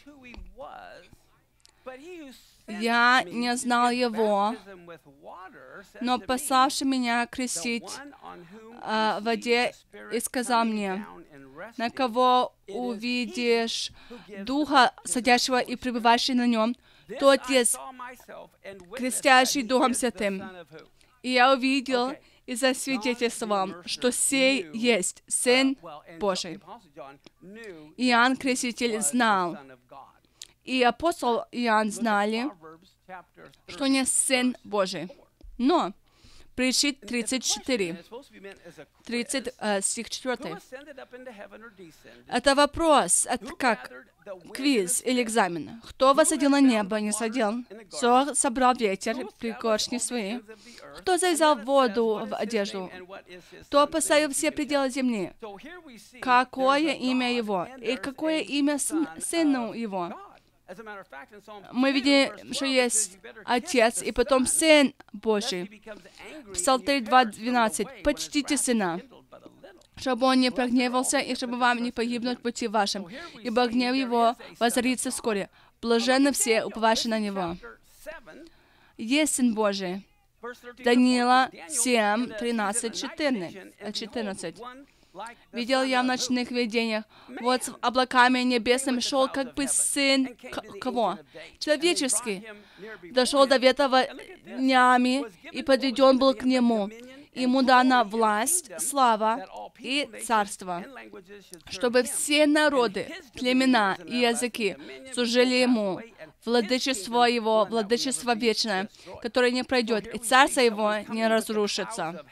«Я не знал его, но пославший меня крестить в воде, и сказал мне: на кого увидишь Духа, садящего и пребывающего на нем, тот есть крестящий Духом Святым. И я увидел и засвидетельствовал, что сей есть Сын Божий». Иоанн Креститель знал, и апостол Иоанн знали, что он есть Сын Божий. Но Притчи 34, стих 4. Это вопрос, это как квиз или экзамен. Кто восходил на небо, не садил? Кто собрал ветер, пригоршни свои? Кто завязал воду в одежду? Кто поставил все пределы земли? Какое имя его? И какое имя сыну его? Мы видим, что есть Отец, и потом Сын Божий. Псалтырь 2:12. «Почтите Сына, чтобы Он не прогневался, и чтобы вам не погибнуть в пути вашем, ибо гнев Его воззрится вскоре. Блаженны все, уповающие на Него». Есть Сын Божий. Даниила 7, 13, 14. «Видел я в ночных видениях, вот с облаками небесными шел, как бы сын кого? Человеческий. Дошел до ветра днями, и подведен был к нему. Ему дана власть, слава и царство, чтобы все народы, племена и языки служили ему. Владычество его, владычество вечное, которое не пройдет, и царство его не разрушится».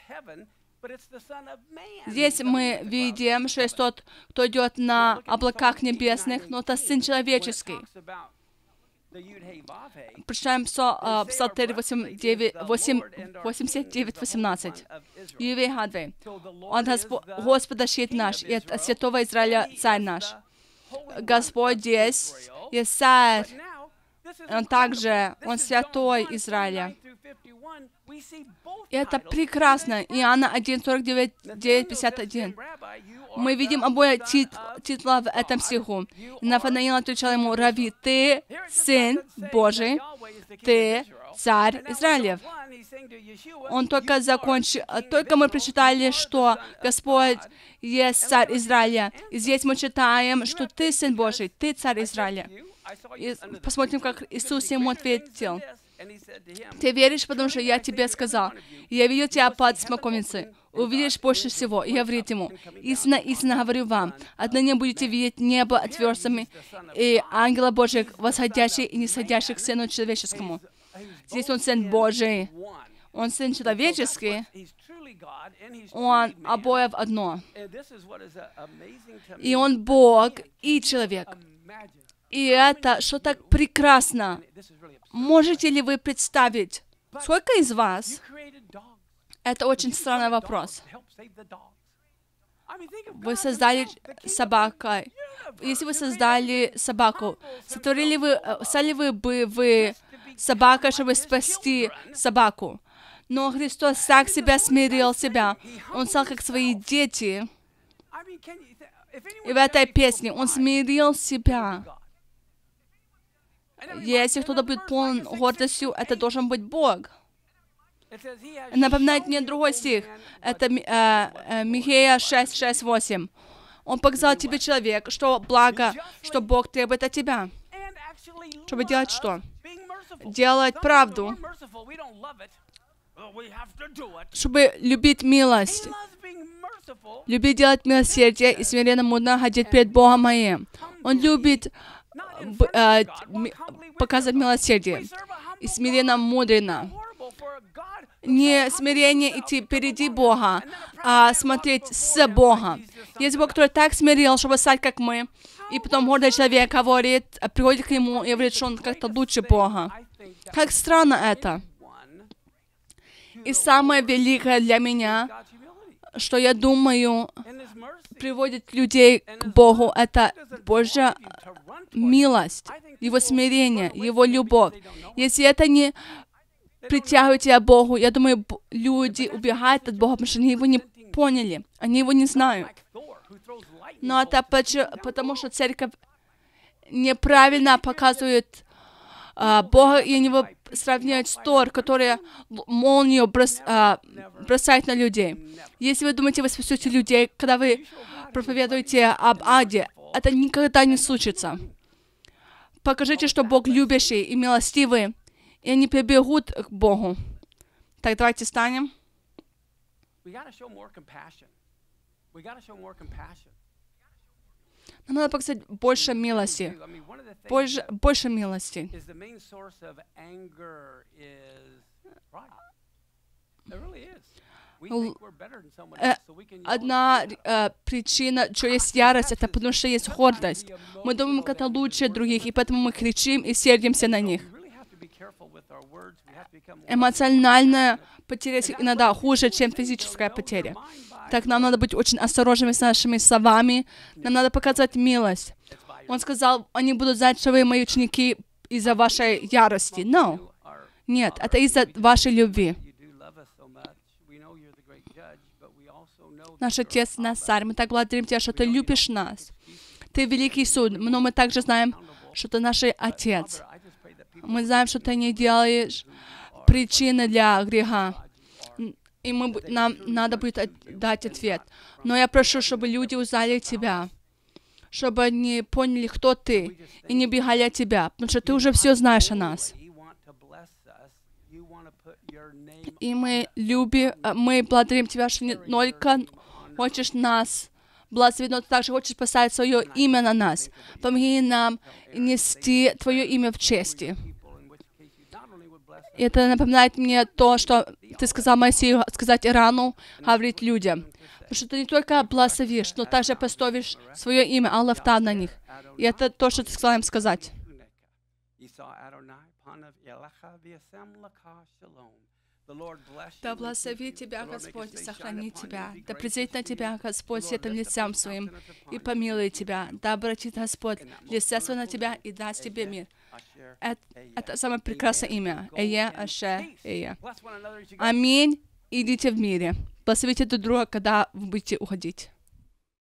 Здесь мы видим, что есть тот, кто идет на облаках небесных, но это Сын Человеческий. Прочитаем Псалтырь 89:18. Ювей Хадвей. «Он Господа щит наш, и от Святого Израиля Царь наш». Господь здесь есть Царь. Он также, Он Святой Израиля. И это прекрасно. Иоанна 1:49, 9:51. Мы видим обои титла в этом стиху. Нафанаил отвечал ему: «Рави, ты Сын Божий, ты Царь Израилев». Он только закончил, только мы прочитали, что Господь есть Царь Израиля. И здесь мы читаем, что ты Сын Божий, ты Царь Израиля. И посмотрим, как Иисус ему ответил: «Ты веришь, потому что я тебе сказал. Я видел тебя под смоковницей. Увидишь больше всего». И говорит ему: «Истинно, истинно говорю вам, отныне будете видеть небо отверстыми, и ангела Божьих, восходящих и нисходящих к Сыну Человеческому». Здесь Он Сын Божий. Он Сын Человеческий. Он обоев одно. И Он Бог и человек. И это что так прекрасно. Можете ли вы представить, сколько из вас? Это очень странный вопрос. Вы создали собакой. Если вы создали собаку, стали бы вы собакой, чтобы спасти собаку? Но Христос так смирил себя. Он стал как свои дети. И в этой песне Он смирил себя. Если кто-то будет полон гордостью, это должен быть Бог. Напоминает мне другой стих. Это Михея 6:8. Он показал тебе, человек, что благо, что Бог требует от тебя. Чтобы делать что? Делать правду. Чтобы любить милость. Любить делать милосердие и смиренно мудро ходить перед Богом моим. Он любит показывать милосердие и смиренно мудренно. Не смирение идти впереди Бога, а смотреть с Бога. Есть Бог, который так смирил, чтобы стать как мы, и потом гордый человек говорит, приходит к Нему и говорит, что он как-то лучше Бога. Как странно это. И самое великое для меня, что я думаю, приводит людей к Богу, это Божья милость, Его смирение, Его любовь. Если это не притягивает тебя к Богу, я думаю, люди убегают от Бога, потому что они Его не поняли, они Его не знают. Но это потому, что церковь неправильно показывает Бога, и они его сравнивают с Тор, который молнию бросает на людей. Если вы думаете, вы спасете людей, когда вы проповедуете об аде, это никогда не случится. Покажите, что Бог любящий и милостивый, и они прибегут к Богу. Так, давайте встанем. Нам надо показать больше милости. Больше милости. Одна причина, что есть ярость, это потому что есть гордость. Мы думаем, как это лучше других, и поэтому мы кричим и сердимся на них. Эмоциональная потеря иногда хуже, чем физическая потеря. Так нам надо быть очень осторожными с нашими словами. Нам надо показать милость. Он сказал, они будут знать, что вы мои ученики из-за вашей ярости. No. Нет, это из-за вашей любви. Наш Отец, наш Царь, мы так благодарим Тебя, что Ты любишь нас. Ты великий суд, но мы также знаем, что Ты наш Отец. Мы знаем, что Ты не делаешь причины для греха. И нам надо будет дать ответ. Но я прошу, чтобы люди узнали Тебя, чтобы они поняли, кто Ты, и не бегали от Тебя, потому что Ты уже все знаешь о нас. И мы благодарим Тебя, что не только хочешь нас благословить, но Ты также хочешь поставить свое имя на нас. Помоги нам нести Твое имя в чести. И это напоминает мне то, что Ты сказал Моисею сказать Ирану, говорить людям. Потому что Ты не только благословишь, но также поставишь свое имя, Аллафта, на них. И это то, что Ты сказал им сказать. Да благослови Тебя, Господь, и сохрани Тебя. Да презрит на Тебя, Господь, светом лицем Своим, и помилует Тебя. Да обратит Господь лице Свое на Тебя и даст Тебе мир. Это самое прекрасное имя. Эйе, Аше, Эйе. Аминь. Идите в мире. Благословите друг друга, когда вы будете уходить.